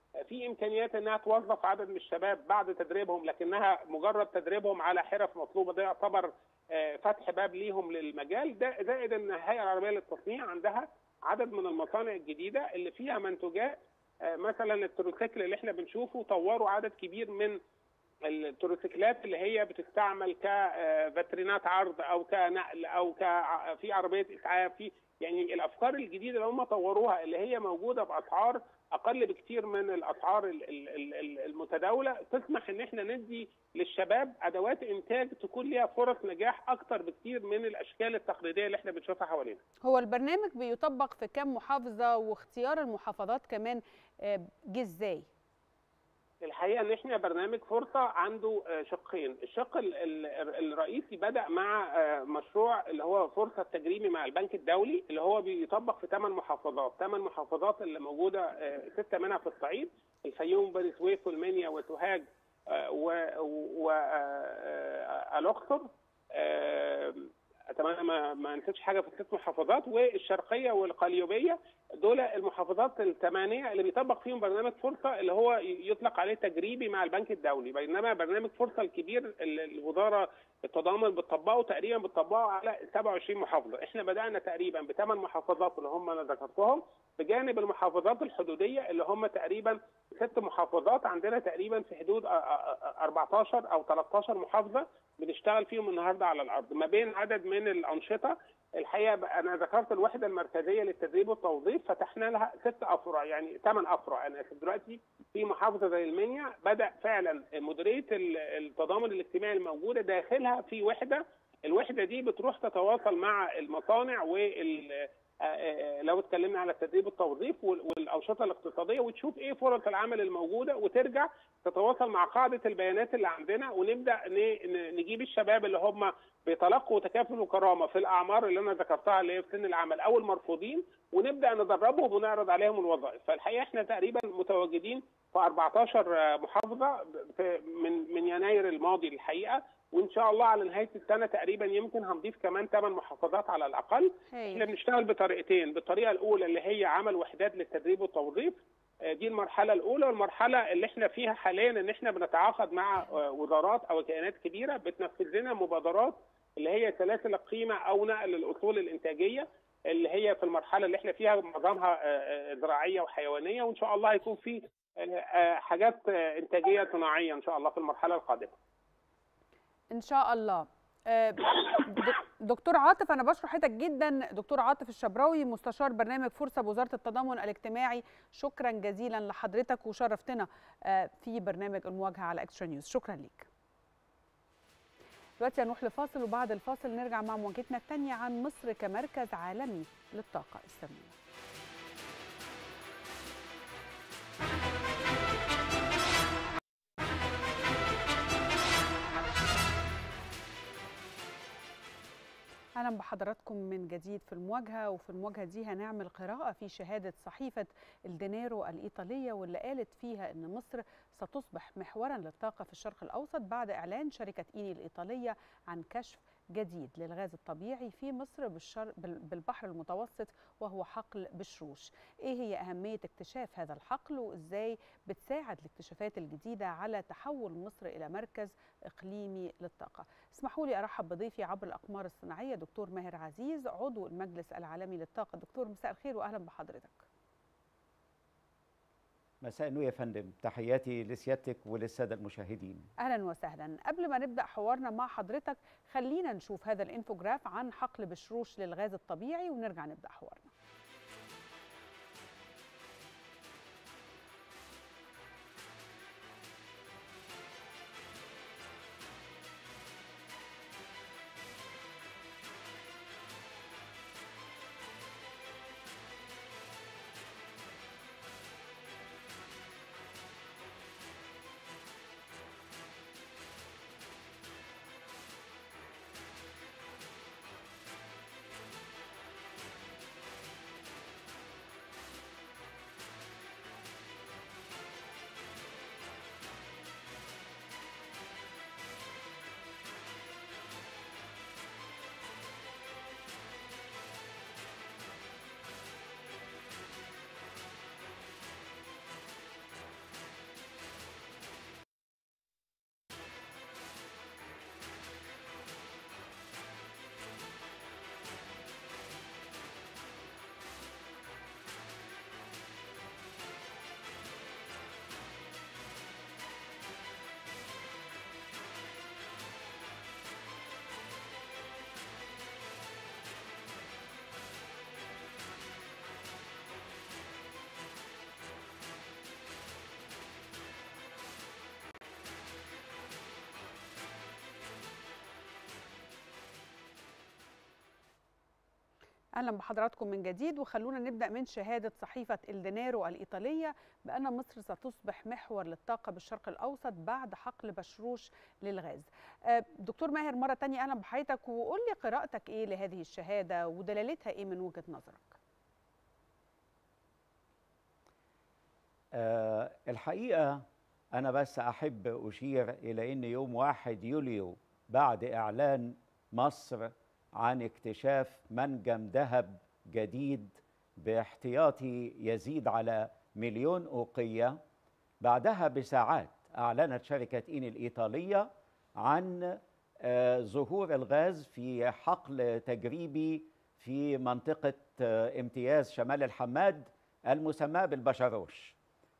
في امكانيات انها توظف عدد من الشباب بعد تدريبهم، لكنها مجرد تدريبهم على حرف مطلوبه ده يعتبر فتح باب ليهم للمجال ده. زائد ان الهيئه العربيه للتصنيع عندها عدد من المصانع الجديده اللي فيها منتوجات، مثلا التروسيكل اللي احنا بنشوفه طوروا عدد كبير من التروسيكلات اللي هي بتستعمل كفاترينات عرض او كنقل او ك في عربيه اسعاف، في يعني الافكار الجديده اللي هم طوروها اللي هي موجوده باسعار اقل بكتير من الاسعار المتداوله، تسمح ان احنا ندي للشباب ادوات انتاج تكون ليها فرص نجاح اكتر بكتير من الاشكال التقليديه اللي احنا بنشوفها حوالينا. هو البرنامج بيطبق في كام محافظه، واختيار المحافظات كمان جه ازاي؟ الحقيقه ان احنا برنامج فرصه عنده شقين، الشق الرئيسي بدا مع مشروع اللي هو فرصه تجريبي مع البنك الدولي اللي هو بيطبق في ثمان محافظات، ثمان محافظات اللي موجوده سته منها في الصعيد، الفيوم بني سويف والمنيا وسوهاج والاقصر، اتمنى ما ما نسيتش حاجه في الست محافظات، والشرقيه والقليوبيه، دول المحافظات الثمانيه اللي بيطبق فيهم برنامج فرصه اللي هو يطلق عليه تجريبي مع البنك الدولي. بينما برنامج فرصه الكبير اللي الوزاره التضامن بتطبقه تقريبا بتطبقه على سبعة وعشرين محافظه، احنا بدانا تقريبا بثمان محافظات اللي هم انا ذكرتهم، بجانب المحافظات الحدوديه اللي هم تقريبا ست محافظات، عندنا تقريبا في حدود أربعتاشر او تلتاشر محافظه بنشتغل فيهم النهارده على الارض ما بين عدد من الانشطه. الحقيقه انا ذكرت الوحده المركزيه للتدريب والتوظيف فتحنا لها ست افرع، يعني ثمان افرع. انا دلوقتي في محافظه زي المنيا بدا فعلا مديريه التضامن الاجتماعي الموجوده داخلها في وحده، الوحده دي بتروح تتواصل مع المصانع وال لو اتكلمنا على التدريب والتوظيف والانشطه الاقتصاديه وتشوف ايه فرص العمل الموجوده، وترجع تتواصل مع قاعده البيانات اللي عندنا، ونبدا نجيب الشباب اللي هم بيتلقوا تكافل وكرامه في الاعمار اللي انا ذكرتها اللي هي في سن العمل او المرفوضين، ونبدا ندربهم ونعرض عليهم الوظائف. فالحقيقه احنا تقريبا متواجدين في أربعتاشر محافظه من من يناير الماضي الحقيقه، وان شاء الله على نهايه السنه تقريبا يمكن هنضيف كمان ثمان محافظات على الاقل. هي. احنا بنشتغل بطريقتين، بالطريقه الاولى اللي هي عمل وحدات للتدريب والتوظيف، دي المرحله الاولى، والمرحله اللي احنا فيها حاليا ان احنا بنتعاقد مع وزارات او كيانات كبيره بتنفذ لنا مبادرات اللي هي سلاسل القيمه او نقل الاصول الانتاجيه اللي هي في المرحله اللي احنا فيها معظمها زراعيه وحيوانيه، وان شاء الله هيكون في حاجات انتاجيه صناعيه ان شاء الله في المرحله القادمه. ان شاء الله. دكتور عاطف، انا بشكر حضرتك جدا، دكتور عاطف الشبراوي مستشار برنامج فرصه بوزاره التضامن الاجتماعي، شكرا جزيلا لحضرتك وشرفتنا في برنامج المواجهه على اكسترا نيوز، شكرا ليك. دلوقتي هنروح لفاصل وبعد الفاصل نرجع مع مواجهتنا الثانيه عن مصر كمركز عالمي للطاقه السلميه. أهلا بحضراتكم من جديد في المواجهة، وفي المواجهة دي هنعمل قراءة في شهادة صحيفة الدينيرو الإيطالية واللي قالت فيها أن مصر ستصبح محورا للطاقة في الشرق الأوسط بعد إعلان شركة إيني الإيطالية عن كشف جديد للغاز الطبيعي في مصر بالبحر المتوسط وهو حقل بشروش. إيه هي أهمية اكتشاف هذا الحقل وإزاي بتساعد الاكتشافات الجديدة على تحول مصر إلى مركز إقليمي للطاقة؟ اسمحوا لي أرحب بضيفي عبر الأقمار الصناعية دكتور ماهر عزيز عضو المجلس العالمي للطاقة. دكتور مساء الخير وأهلا بحضرتك. مساء النور يا فندم، تحياتي لسيادتك وللساده المشاهدين. اهلا وسهلا. قبل ما نبدا حوارنا مع حضرتك خلينا نشوف هذا الانفوجراف عن حقل بشروش للغاز الطبيعي ونرجع نبدا حوارنا. أهلا بحضراتكم من جديد، وخلونا نبدأ من شهادة صحيفة الدينارو الإيطالية بأن مصر ستصبح محور للطاقة بالشرق الأوسط بعد حقل بشروش للغاز. دكتور ماهر مرة تانية أهلا بحضرتك، وقول لي قراءتك إيه لهذه الشهادة ودلالتها إيه من وجهة نظرك؟ أه الحقيقة أنا بس أحب أشير إلى أن يوم واحد يوليو بعد إعلان مصر عن اكتشاف منجم ذهب جديد باحتياطي يزيد على مليون أوقية، بعدها بساعات أعلنت شركة إين الإيطالية عن آه ظهور الغاز في حقل تجريبي في منطقة آه امتياز شمال الحماد المسمى بالبشروش.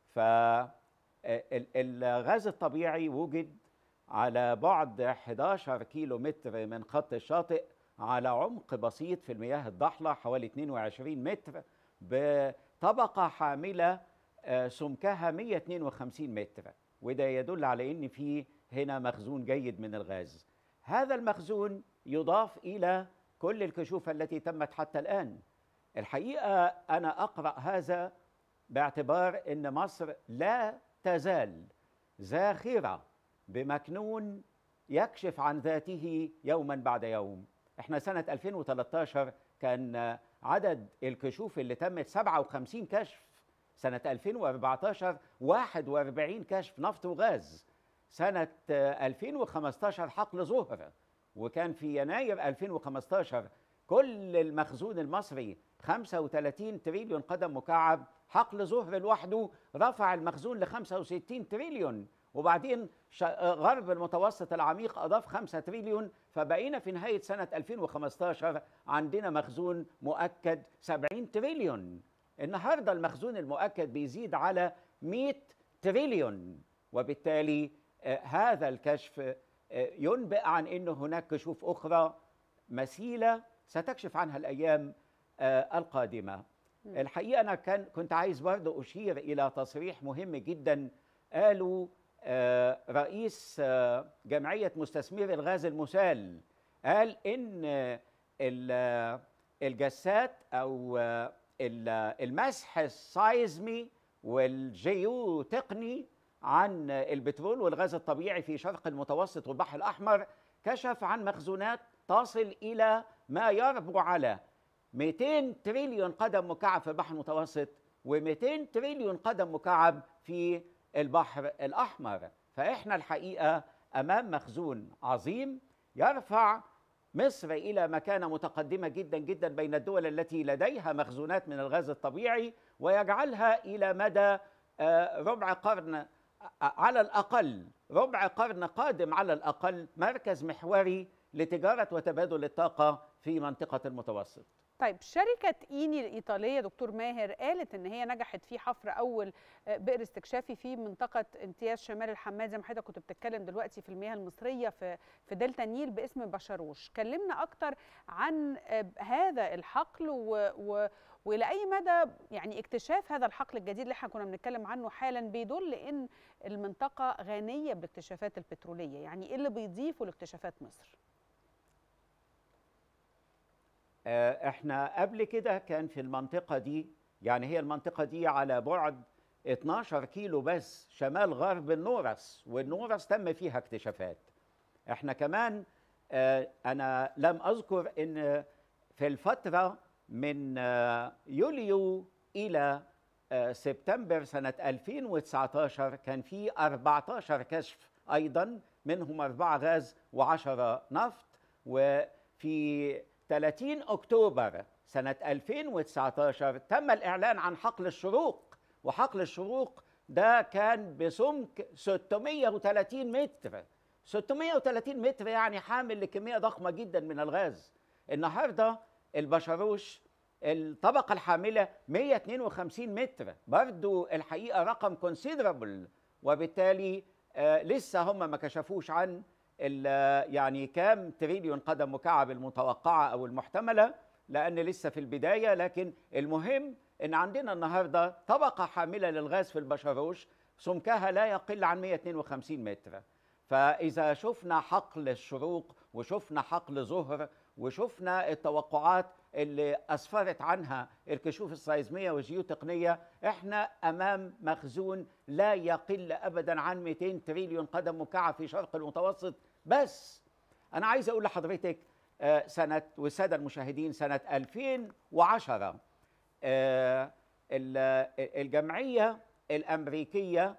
فالغاز الطبيعي وجد على بعد أحد عشر كيلو متر من خط الشاطئ على عمق بسيط في المياه الضحلة حوالي اثنين وعشرين متر بطبقة حاملة سمكها مئة واثنين وخمسين متر، وده يدل على ان في هنا مخزون جيد من الغاز. هذا المخزون يضاف الى كل الكشوف التي تمت حتى الآن. الحقيقة أنا أقرأ هذا باعتبار ان مصر لا تزال زاخرة بمكنون يكشف عن ذاته يوما بعد يوم. احنا سنة ألفين وثلاثة عشر كان عدد الكشوف اللي تمت سبعة وخمسين كشف، سنة ألفين وأربعة عشر واحد وأربعين كشف نفط وغاز، سنة ألفين وخمسة عشر حقل زهر، وكان في يناير ألفين وخمسة عشر كل المخزون المصري خمسة وثلاثين تريليون قدم مكعب، حقل زهر لوحده رفع المخزون ل خمسة وستين تريليون، وبعدين غرب المتوسط العميق أضاف خمسة تريليون، فبقينا في نهاية سنة ألفين وخمسة عشر عندنا مخزون مؤكد سبعين تريليون. النهاردة المخزون المؤكد بيزيد على مئة تريليون، وبالتالي آه هذا الكشف آه ينبئ عن أن هناك كشوف أخرى مثيلة ستكشف عنها الأيام آه القادمة. الحقيقة أنا كان كنت عايز برضه أشير إلى تصريح مهم جدا قالوا آه رئيس آه جمعية مستثمري الغاز المسال، قال إن آه الجسات أو آه المسح السايزمي والجيو تقني عن البترول والغاز الطبيعي في شرق المتوسط والبحر الأحمر كشف عن مخزونات تصل إلى ما يربو على مئتين تريليون قدم مكعب في البحر المتوسط ومئتين تريليون قدم مكعب في البحر الأحمر. فإحنا الحقيقة أمام مخزون عظيم يرفع مصر إلى مكانة متقدمة جدا جدا بين الدول التي لديها مخزونات من الغاز الطبيعي، ويجعلها إلى مدى ربع قرن على الأقل، ربع قرن قادم على الأقل، مركز محوري لتجارة وتبادل الطاقة في منطقة المتوسط. طيب شركة إيني الإيطالية دكتور ماهر قالت إن هي نجحت في حفر أول بئر استكشافي في منطقة امتياز شمال الحماد زي ما حضرتك كنت بتتكلم دلوقتي في المياه المصرية في في دلتا النيل باسم بشروش. كلمنا أكتر عن هذا الحقل و, و والى اي مدى يعني اكتشاف هذا الحقل الجديد اللي احنا كنا بنتكلم عنه حالا بيدل ان المنطقه غنيه بالاكتشافات البتروليه، يعني ايه اللي بيضيفه لاكتشافات مصر؟ احنا قبل كده كان في المنطقه دي، يعني هي المنطقه دي على بعد اثناشر كيلو بس شمال غرب النورس، والنورس تم فيها اكتشافات. احنا كمان اه انا لم اذكر ان في الفتره من يوليو إلى سبتمبر سنة ألفين وتسعة عشر كان في أربعة عشر كشف أيضا، منهم أربعة غاز وعشرة نفط. وفي ثلاثين أكتوبر سنة ألفين وتسعة عشر تم الإعلان عن حقل الشروق، وحقل الشروق ده كان بسمك ستمئة وثلاثين متر، ستمئة وثلاثين متر يعني حامل لكمية ضخمة جدا من الغاز. النهارده البشروش الطبقة الحاملة مئة واثنين وخمسين متر، برضو الحقيقة رقم كونسيدرابل، وبالتالي آه لسه هم ما كشفوش عن يعني كام تريليون قدم مكعب المتوقعة أو المحتملة، لأن لسه في البداية. لكن المهم إن عندنا النهاردة طبقة حاملة للغاز في البشروش سمكها لا يقل عن مئة واثنين وخمسين متر. فإذا شفنا حقل الشروق وشفنا حقل زهر وشفنا التوقعات اللي أسفرت عنها الكشوف السيزمية والجيوتقنية، احنا أمام مخزون لا يقل أبدا عن مئتين تريليون قدم مكعب في شرق المتوسط. بس أنا عايز أقول لحضرتك سنة والسادة المشاهدين سنة ألفين وعشرة الجمعية الأمريكية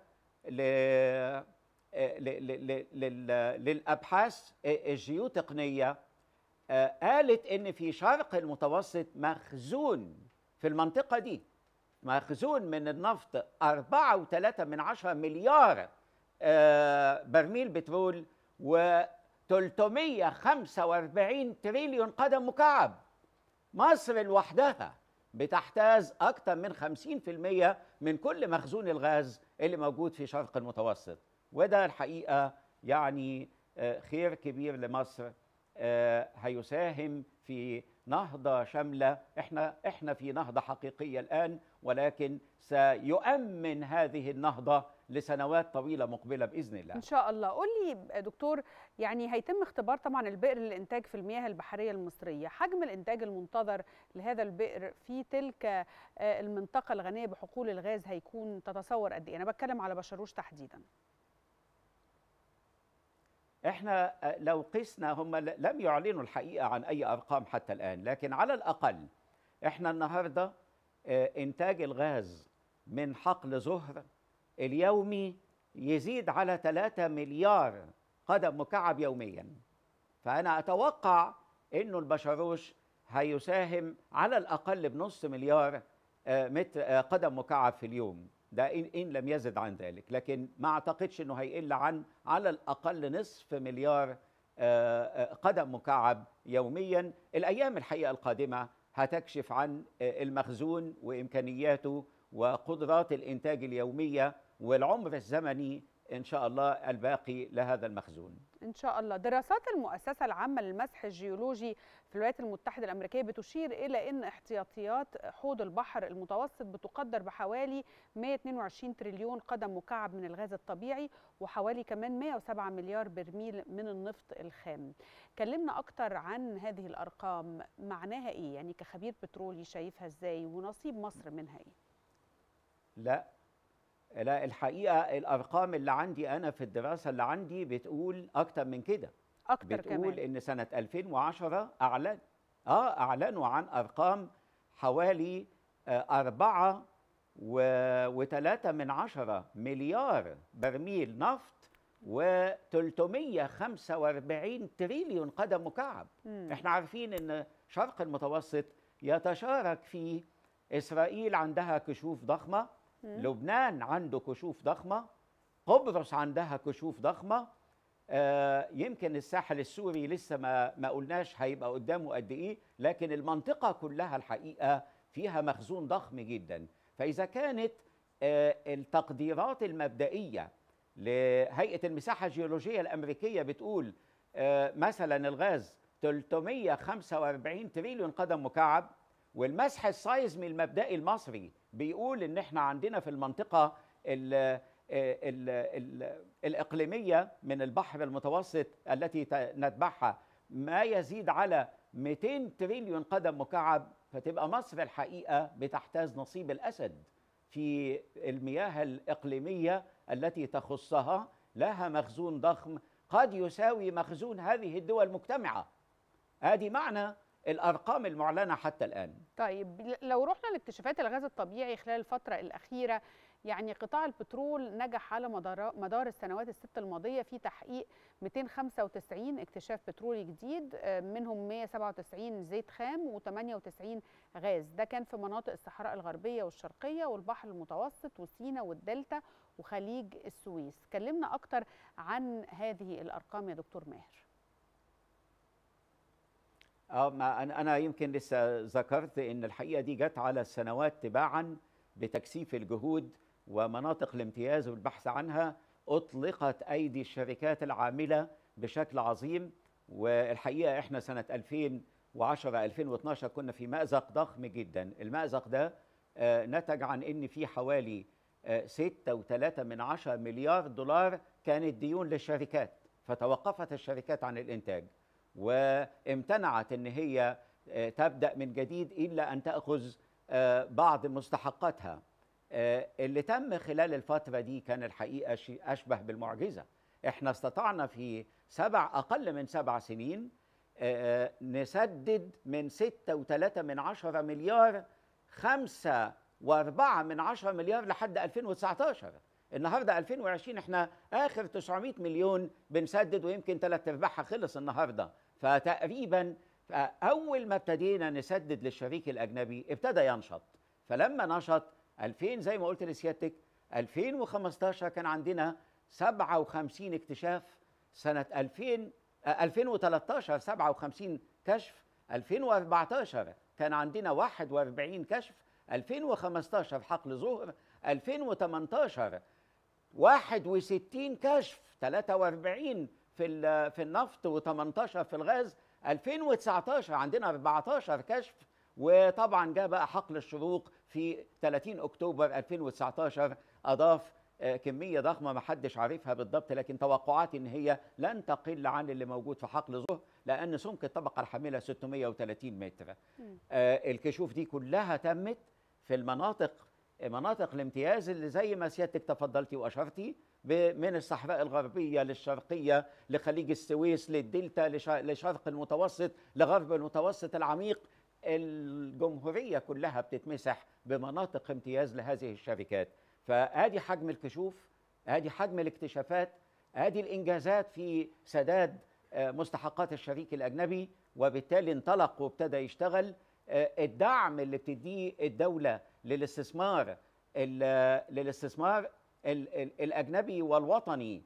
للأبحاث الجيوتقنية قالت إن في شرق المتوسط مخزون في المنطقة دي، مخزون من النفط أربعة وثلاثة من عشرة مليار برميل بترول و ثلاثمئة وخمسة وأربعين تريليون قدم مكعب. مصر لوحدها بتحتاز أكثر من خمسين بالمئة من كل مخزون الغاز اللي موجود في شرق المتوسط، وده الحقيقة يعني خير كبير لمصر هيساهم في نهضة شاملة. احنا احنا في نهضة حقيقية الآن، ولكن سيؤمن هذه النهضة لسنوات طويلة مقبلة بإذن الله إن شاء الله. قول لي دكتور، يعني هيتم اختبار طبعا البئر للإنتاج في المياه البحرية المصرية، حجم الإنتاج المنتظر لهذا البئر في تلك المنطقة الغنية بحقول الغاز هيكون تتصور قد إيه؟ أنا بتكلم على بشروش تحديدا. احنا لو قسنا، هم لم يعلنوا الحقيقة عن أي أرقام حتى الآن، لكن على الأقل احنا النهاردة إنتاج الغاز من حقل زهر اليومي يزيد على ثلاثة مليار قدم مكعب يوميا. فأنا أتوقع إنه البشروش هيساهم على الأقل بنص مليار قدم مكعب في اليوم، ده إن, إن لم يزد عن ذلك، لكن ما أعتقدش إنه هيقل عن على الأقل نصف مليار قدم مكعب يوميا. الأيام الحقيقة القادمة هتكشف عن المخزون وإمكانياته وقدرات الإنتاج اليومية والعمر الزمني إن شاء الله الباقي لهذا المخزون. إن شاء الله. دراسات المؤسسة العامة للمسح الجيولوجي في الولايات المتحدة الأمريكية بتشير إلى أن احتياطيات حوض البحر المتوسط بتقدر بحوالي مئة واثنين وعشرين تريليون قدم مكعب من الغاز الطبيعي، وحوالي كمان مئة وسبعة مليار برميل من النفط الخام. كلمنا أكتر عن هذه الأرقام، معناها إيه؟ يعني كخبير بترولي شايفها إزاي، ونصيب مصر منها إيه؟ لا لا الحقيقة الأرقام اللي عندي أنا في الدراسة اللي عندي بتقول أكتر من كده. أكتر بتقول كمان. إن سنة ألفين وعشرة أعلن آه أعلنوا عن أرقام حوالي أربعة وثلاثة من عشرة مليار برميل نفط وثلاثمئة وخمسة وأربعين تريليون قدم مكعب. مم. إحنا عارفين إن شرق المتوسط يتشارك فيه إسرائيل، عندها كشوف ضخمة، لبنان عنده كشوف ضخمة، قبرص عندها كشوف ضخمة، آه يمكن الساحل السوري لسه ما ما قلناش هيبقى قدامه قد ايه، لكن المنطقة كلها الحقيقة فيها مخزون ضخم جدا. فإذا كانت آه التقديرات المبدئية لهيئة المساحة الجيولوجية الأمريكية بتقول آه مثلا الغاز ثلاثمئة وخمسة وأربعين تريليون قدم مكعب، والمسح السايزمي المبدئي المصري بيقول ان احنا عندنا في المنطقه ال ال ال الاقليميه من البحر المتوسط التي نتبعها ما يزيد على مئتين تريليون قدم مكعب، فتبقى مصر الحقيقه بتحتاز نصيب الاسد في المياه الاقليميه التي تخصها، لها مخزون ضخم قد يساوي مخزون هذه الدول المجتمعه. ادي معنى الأرقام المعلنة حتى الآن. طيب لو رحنا لاكتشافات الغاز الطبيعي خلال الفترة الأخيرة، يعني قطاع البترول نجح على مدار, مدار السنوات الست الماضية في تحقيق مئتين وخمسة وتسعين اكتشاف بترولي جديد، منهم مئة وسبعة وتسعين زيت خام وثمانية وتسعين غاز. ده كان في مناطق الصحراء الغربية والشرقية والبحر المتوسط وسيناء والدلتا وخليج السويس. كلمنا أكتر عن هذه الأرقام يا دكتور ماهر. اه ما انا انا يمكن لسه ذكرت ان الحقيقه دي جت على السنوات تباعا بتكثيف الجهود ومناطق الامتياز والبحث عنها اطلقت ايدي الشركات العامله بشكل عظيم. والحقيقه احنا سنه ألفين وعشرة ألفين واثناشر كنا في مأزق ضخم جدا. المأزق ده آه نتج عن ان في حوالي آه ستة وثلاثة من عشرة مليار دولار كانت ديون للشركات، فتوقفت الشركات عن الانتاج وامتنعت ان هي تبدأ من جديد إلا أن تأخذ بعض مستحقاتها. اللي تم خلال الفترة دي كان الحقيقة شيء أشبه بالمعجزة. احنا استطعنا في سبع أقل من سبع سنين نسدد من ستة وثلاثة من عشرة مليار خمسة وأربعة من عشرة مليار لحد ألفين وتسعتاشر. النهارده ألفين وعشرين احنا آخر تسعمائة مليون بنسدد، ويمكن ثلاث أرباعها خلص النهارده. فتقريبا أول ما ابتدينا نسدد للشريك الأجنبي ابتدى ينشط. فلما نشط ألفين زي ما قلت لسيادتك ألفين وخمستاشر كان عندنا سبعة وخمسين اكتشاف، سنة ألفين ألفين وثلاثة عشر سبعة وخمسين كشف، ألفين وأربعتاشر كان عندنا واحد وأربعين كشف، ألفين وخمستاشر حقل ظهر، ألفين وثمانية عشر واحد وستين كشف، ثلاثة وأربعين في في النفط و18 في الغاز، ألفين وتسعتاشر عندنا أربعة عشر كشف، وطبعا جاء بقى حقل الشروق في ثلاثين أكتوبر ألفين وتسعتاشر اضاف كميه ضخمه ما حدش عارفها بالضبط، لكن توقعاتي ان هي لن تقل عن اللي موجود في حقل ظهر، لان سمك الطبقه الحامله ستمائة وثلاثين متر. آه الكشوف دي كلها تمت في المناطق مناطق الامتياز اللي زي ما سيادتك تفضلتي واشرتي، من الصحراء الغربيه للشرقيه لخليج السويس للدلتا لشرق المتوسط لغرب المتوسط العميق. الجمهوريه كلها بتتمسح بمناطق امتياز لهذه الشركات. فادي حجم الكشوف، ادي حجم الاكتشافات، ادي الانجازات في سداد مستحقات الشريك الاجنبي، وبالتالي انطلق وابتدى يشتغل. الدعم اللي بتديه الدوله للاستثمار للاستثمار الاجنبي والوطني،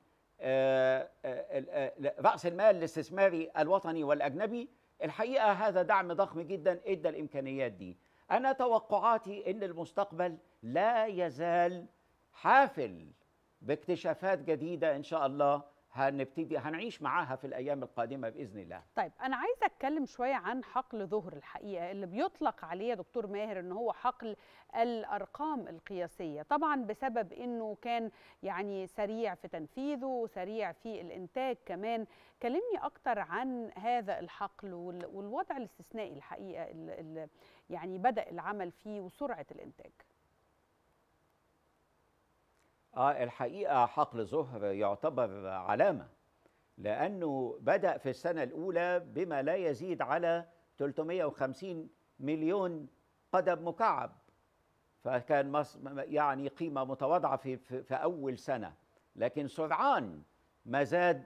راس المال الاستثماري الوطني والاجنبي، الحقيقه هذا دعم ضخم جدا ادى الامكانيات دي. أنا توقعاتي إن المستقبل لا يزال حافل باكتشافات جديدة إن شاء الله هنبتدي هنعيش معاها في الأيام القادمة بإذن الله. طيب أنا عايزة أتكلم شوية عن حقل ظهر الحقيقة اللي بيطلق عليه يا دكتور ماهر إن هو حقل الأرقام القياسية، طبعا بسبب إنه كان يعني سريع في تنفيذه وسريع في الإنتاج كمان. كلمني أكتر عن هذا الحقل والوضع الاستثنائي الحقيقة اللي يعني بدأ العمل فيه وسرعة الإنتاج. آه الحقيقة حقل ظهر يعتبر علامة، لأنه بدأ في السنة الأولى بما لا يزيد على ثلاثمائة وخمسين مليون قدم مكعب، فكان يعني قيمة متواضعة في, في, في أول سنة، لكن سرعان ما زاد،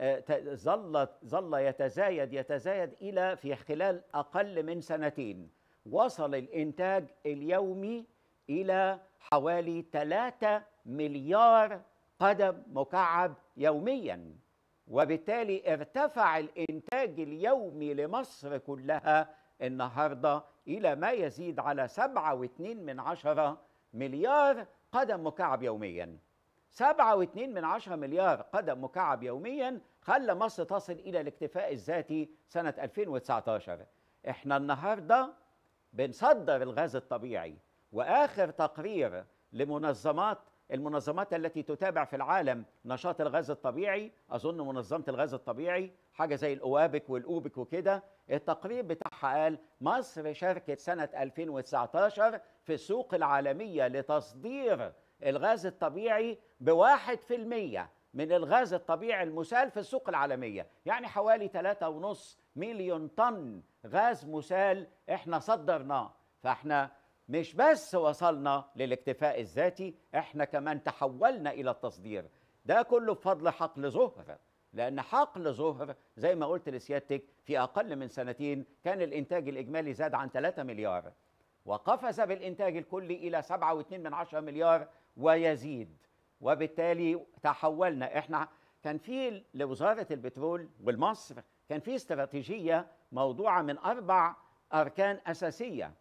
ظل ظل يتزايد يتزايد إلى في خلال أقل من سنتين وصل الإنتاج اليومي إلى حوالي ثلاثة مليار قدم مكعب يوميا، وبالتالي ارتفع الإنتاج اليومي لمصر كلها النهارده إلى ما يزيد على سبعة واثنين من عشرة مليار قدم مكعب يوميا. سبعة واثنين من عشرة مليار قدم مكعب يوميا خلى مصر تصل إلى الاكتفاء الذاتي سنة ألفين وتسعتاشر. احنا النهارده بنصدر الغاز الطبيعي، وآخر تقرير لمنظمات المنظمات التي تتابع في العالم نشاط الغاز الطبيعي، أظن منظمة الغاز الطبيعي حاجة زي الأوابك والأوبك وكده، التقرير بتاعها قال مصر شاركت سنة ألفين وتسعتاشر في السوق العالمية لتصدير الغاز الطبيعي بواحد في المية من الغاز الطبيعي المسال في السوق العالمية، يعني حوالي ثلاثة ونص مليون طن غاز مسال احنا صدرناه. فاحنا مش بس وصلنا للاكتفاء الذاتي، احنا كمان تحولنا الى التصدير. ده كله بفضل حقل ظهر، لان حقل ظهر زي ما قلت لسيادتك في اقل من سنتين كان الانتاج الاجمالي زاد عن ثلاثة مليار، وقفز بالانتاج الكلي الى سبعة واثنين من عشرة مليار ويزيد، وبالتالي تحولنا. احنا كان في لوزارة البترول والمصر كان في استراتيجية موضوعة من اربع اركان اساسية.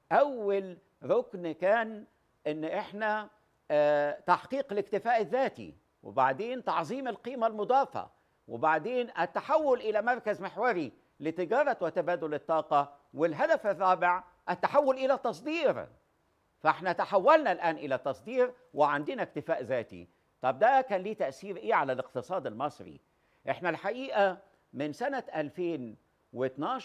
اول ركن كان ان احنا اه تحقيق الاكتفاء الذاتي، وبعدين تعظيم القيمة المضافة، وبعدين التحول الى مركز محوري لتجارة وتبادل الطاقة، والهدف الرابع التحول الى تصدير. فاحنا تحولنا الان الى تصدير وعندنا اكتفاء ذاتي. طب ده كان ليه تأثير ايه على الاقتصاد المصري؟ احنا الحقيقة من سنة ألفين واثناشر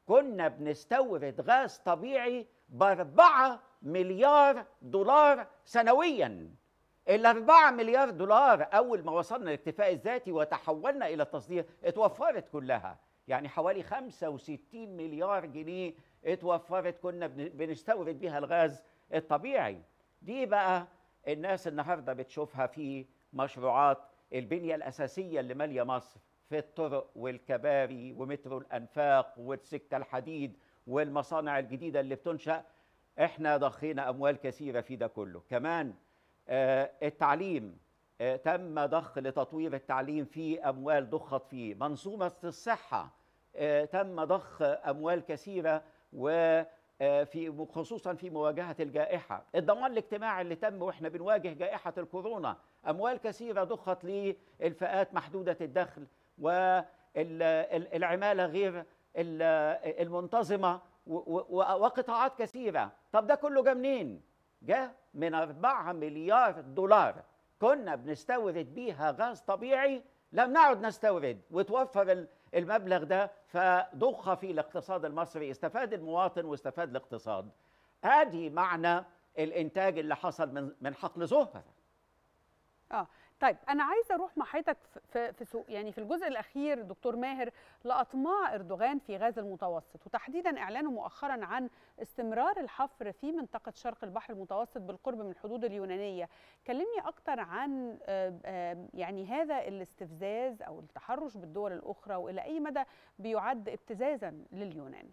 كنا بنستورد غاز طبيعي بأربعة مليار دولار سنويا. الأربعة مليار دولار أول ما وصلنا للاكتفاء الذاتي وتحولنا إلى التصدير اتوفرت كلها، يعني حوالي خمسة وستين مليار جنيه اتوفرت كنا بنستورد بيها الغاز الطبيعي. دي بقى الناس النهارده بتشوفها في مشروعات البنية الأساسية اللي مالية مصر، في الطرق والكباري ومترو الأنفاق والسكة الحديد والمصانع الجديدة اللي بتنشأ. احنا ضخينا أموال كثيرة في ده كله. كمان آه التعليم، آه تم ضخ لتطوير التعليم، في أموال ضخت فيه. منظومة الصحة آه تم ضخ أموال كثيرة، وفي خصوصا في مواجهة الجائحة. الضمان الاجتماعي اللي تم واحنا بنواجه جائحة الكورونا، أموال كثيرة ضخت للفئات محدودة الدخل والعمالة غير المنتظمة وقطاعات كثيرة. طب ده كله جه منين؟ جه من أربعة مليار دولار كنا بنستورد بيها غاز طبيعي، لم نعد نستورد، وتوفر المبلغ ده فضخ في الاقتصاد المصري، استفاد المواطن واستفاد الاقتصاد. ادي معنى الانتاج اللي حصل من من حقل زهر. اه طيب انا عايزه اروح مع حضرتك في في سوق يعني في الجزء الاخير دكتور ماهر لاطماع اردوغان في غاز المتوسط، وتحديدا اعلانه مؤخرا عن استمرار الحفر في منطقه شرق البحر المتوسط بالقرب من الحدود اليونانيه. كلمني اكتر عن يعني هذا الاستفزاز او التحرش بالدول الاخرى، والى اي مدى بيعد ابتزازا لليونان.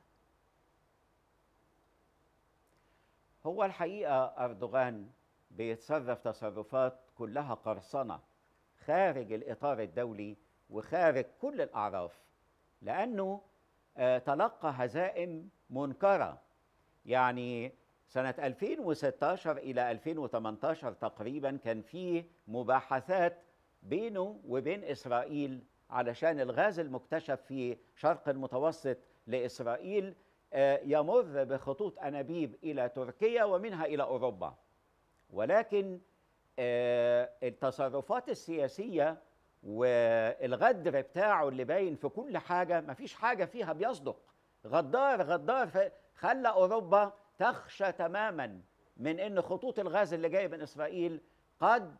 هو الحقيقه اردوغان بيتصرف تصرفات كلها قرصنة خارج الإطار الدولي وخارج كل الأعراف، لأنه آه تلقى هزائم منكرة. يعني سنة ألفين وستة عشر إلى ألفين وثمانية عشر تقريبا كان في مباحثات بينه وبين إسرائيل علشان الغاز المكتشف في شرق المتوسط لإسرائيل آه يمر بخطوط أنابيب إلى تركيا ومنها إلى أوروبا. ولكن آه التصرفات السياسية والغدر بتاعه اللي باين في كل حاجة، مفيش حاجة فيها بيصدق. غدار غدار خلى أوروبا تخشى تماما من أن خطوط الغاز اللي جاية من إسرائيل قد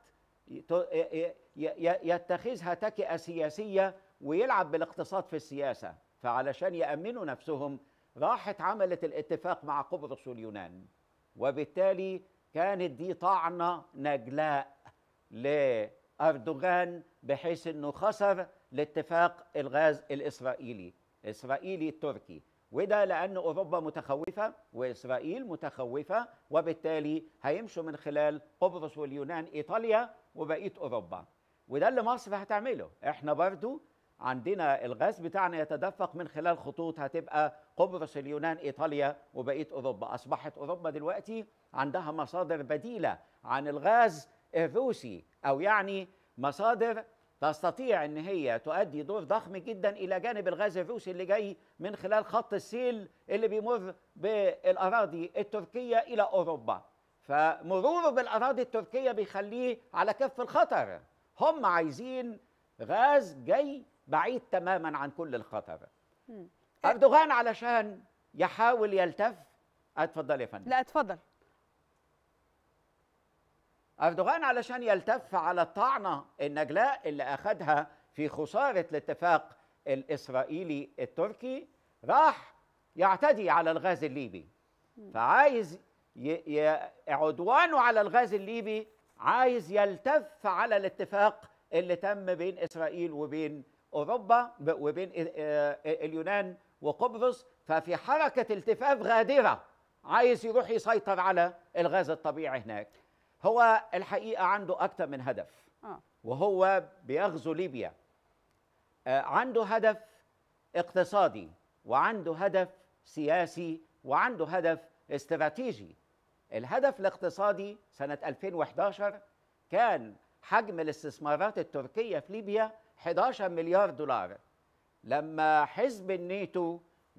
يتخذها تكئة سياسية ويلعب بالاقتصاد في السياسة. فعلشان يأمنوا نفسهم راحت عملت الاتفاق مع قبرص واليونان، وبالتالي كانت دي طعنة نجلاء لأردوغان بحيث أنه خسر الاتفاق الغاز الإسرائيلي الإسرائيلي التركي، وده لأن أوروبا متخوفة وإسرائيل متخوفة، وبالتالي هيمشوا من خلال قبرص واليونان إيطاليا وبقية أوروبا. وده اللي مصر هتعمله. احنا برضو عندنا الغاز بتاعنا يتدفق من خلال خطوط هتبقى قبرص اليونان إيطاليا وبقية أوروبا. أصبحت أوروبا دلوقتي عندها مصادر بديلة عن الغاز الروسي، أو يعني مصادر تستطيع أن هي تؤدي دور ضخم جدا إلى جانب الغاز الروسي اللي جاي من خلال خط السيل اللي بيمر بالأراضي التركية إلى أوروبا. فمروره بالأراضي التركية بيخليه على كف الخطر. هم عايزين غاز جاي بعيد تماما عن كل الخطر. أردوغان علشان يحاول يلتف. اتفضل يا فندم. لا اتفضل. أردوغان علشان يلتف على الطعنة النجلاء اللي أخذها في خسارة الاتفاق الإسرائيلي التركي، راح يعتدي على الغاز الليبي. فعايز ي... ي... عدوانه على الغاز الليبي عايز يلتف على الاتفاق اللي تم بين إسرائيل وبين أوروبا وبين اليونان وقبرص. ففي حركة التفاف غادرة عايز يروح يسيطر على الغاز الطبيعي هناك. هو الحقيقة عنده أكثر من هدف، وهو بيغزو ليبيا. عنده هدف اقتصادي، وعنده هدف سياسي، وعنده هدف استراتيجي. الهدف الاقتصادي سنة ألفين وأحد عشر كان حجم الاستثمارات التركية في ليبيا أحد عشر مليار دولار. لما حزب الناتو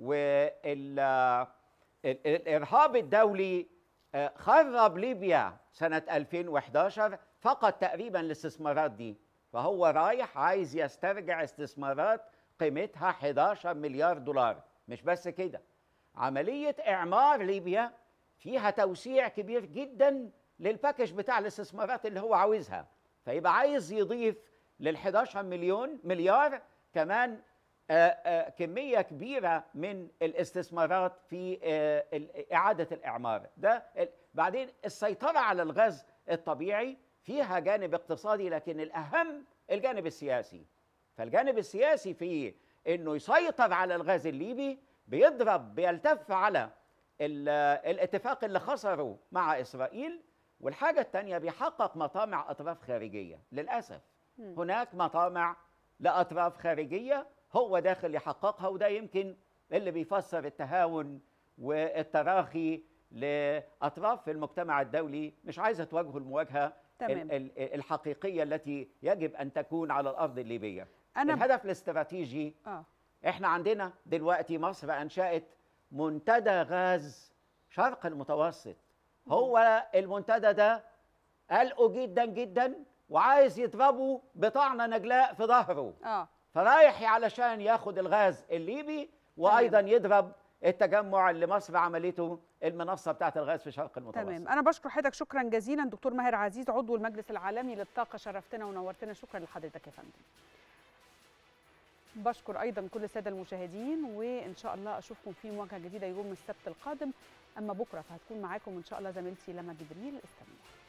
والإرهاب الدولي خرب ليبيا سنة ألفين وأحد عشر فقد تقريبا الاستثمارات دي، فهو رايح عايز يسترجع استثمارات قيمتها أحد عشر مليار دولار. مش بس كده، عملية إعمار ليبيا فيها توسيع كبير جدا للباكج بتاع الاستثمارات اللي هو عاوزها، فيبقى عايز يضيف لل حداشر مليون مليار كمان آآ آآ كمية كبيرة من الاستثمارات في إعادة الإعمار ده. بعدين السيطرة على الغاز الطبيعي فيها جانب اقتصادي، لكن الأهم الجانب السياسي. فالجانب السياسي في إنه يسيطر على الغاز الليبي بيضرب بيلتف على الاتفاق اللي خسره مع إسرائيل، والحاجة الثانية بيحقق مطامع أطراف خارجية. للأسف م. هناك مطامع لأطراف خارجية هو داخل يحققها، وده يمكن اللي بيفسر التهاون والتراخي لأطراف في المجتمع الدولي مش عايزة تواجهوا المواجهة تمام. الحقيقية التي يجب أن تكون على الأرض الليبية. أنا الهدف الاستراتيجي آه. إحنا عندنا دلوقتي مصر أنشأت منتدى غاز شرق المتوسط. م. هو المنتدى ده قلقه جدا جدا وعايز يضربه بطعنة نجلاء في ظهره آه. فرايح علشان ياخد الغاز الليبي وأيضا تمام. يضرب التجمع اللي مصر عملته المنصة بتاعة الغاز في شرق المتوسط. تمام. أنا بشكر حضرتك شكرا جزيلا دكتور ماهر عزيز عضو المجلس العالمي للطاقة، شرفتنا ونورتنا. شكرا لحضرتك يا فندم. بشكر أيضا كل السادة المشاهدين، وإن شاء الله أشوفكم في مواجهة جديدة يوم السبت القادم. أما بكرة فهتكون معاكم إن شاء الله زميلتي لما جبريل. استنوا.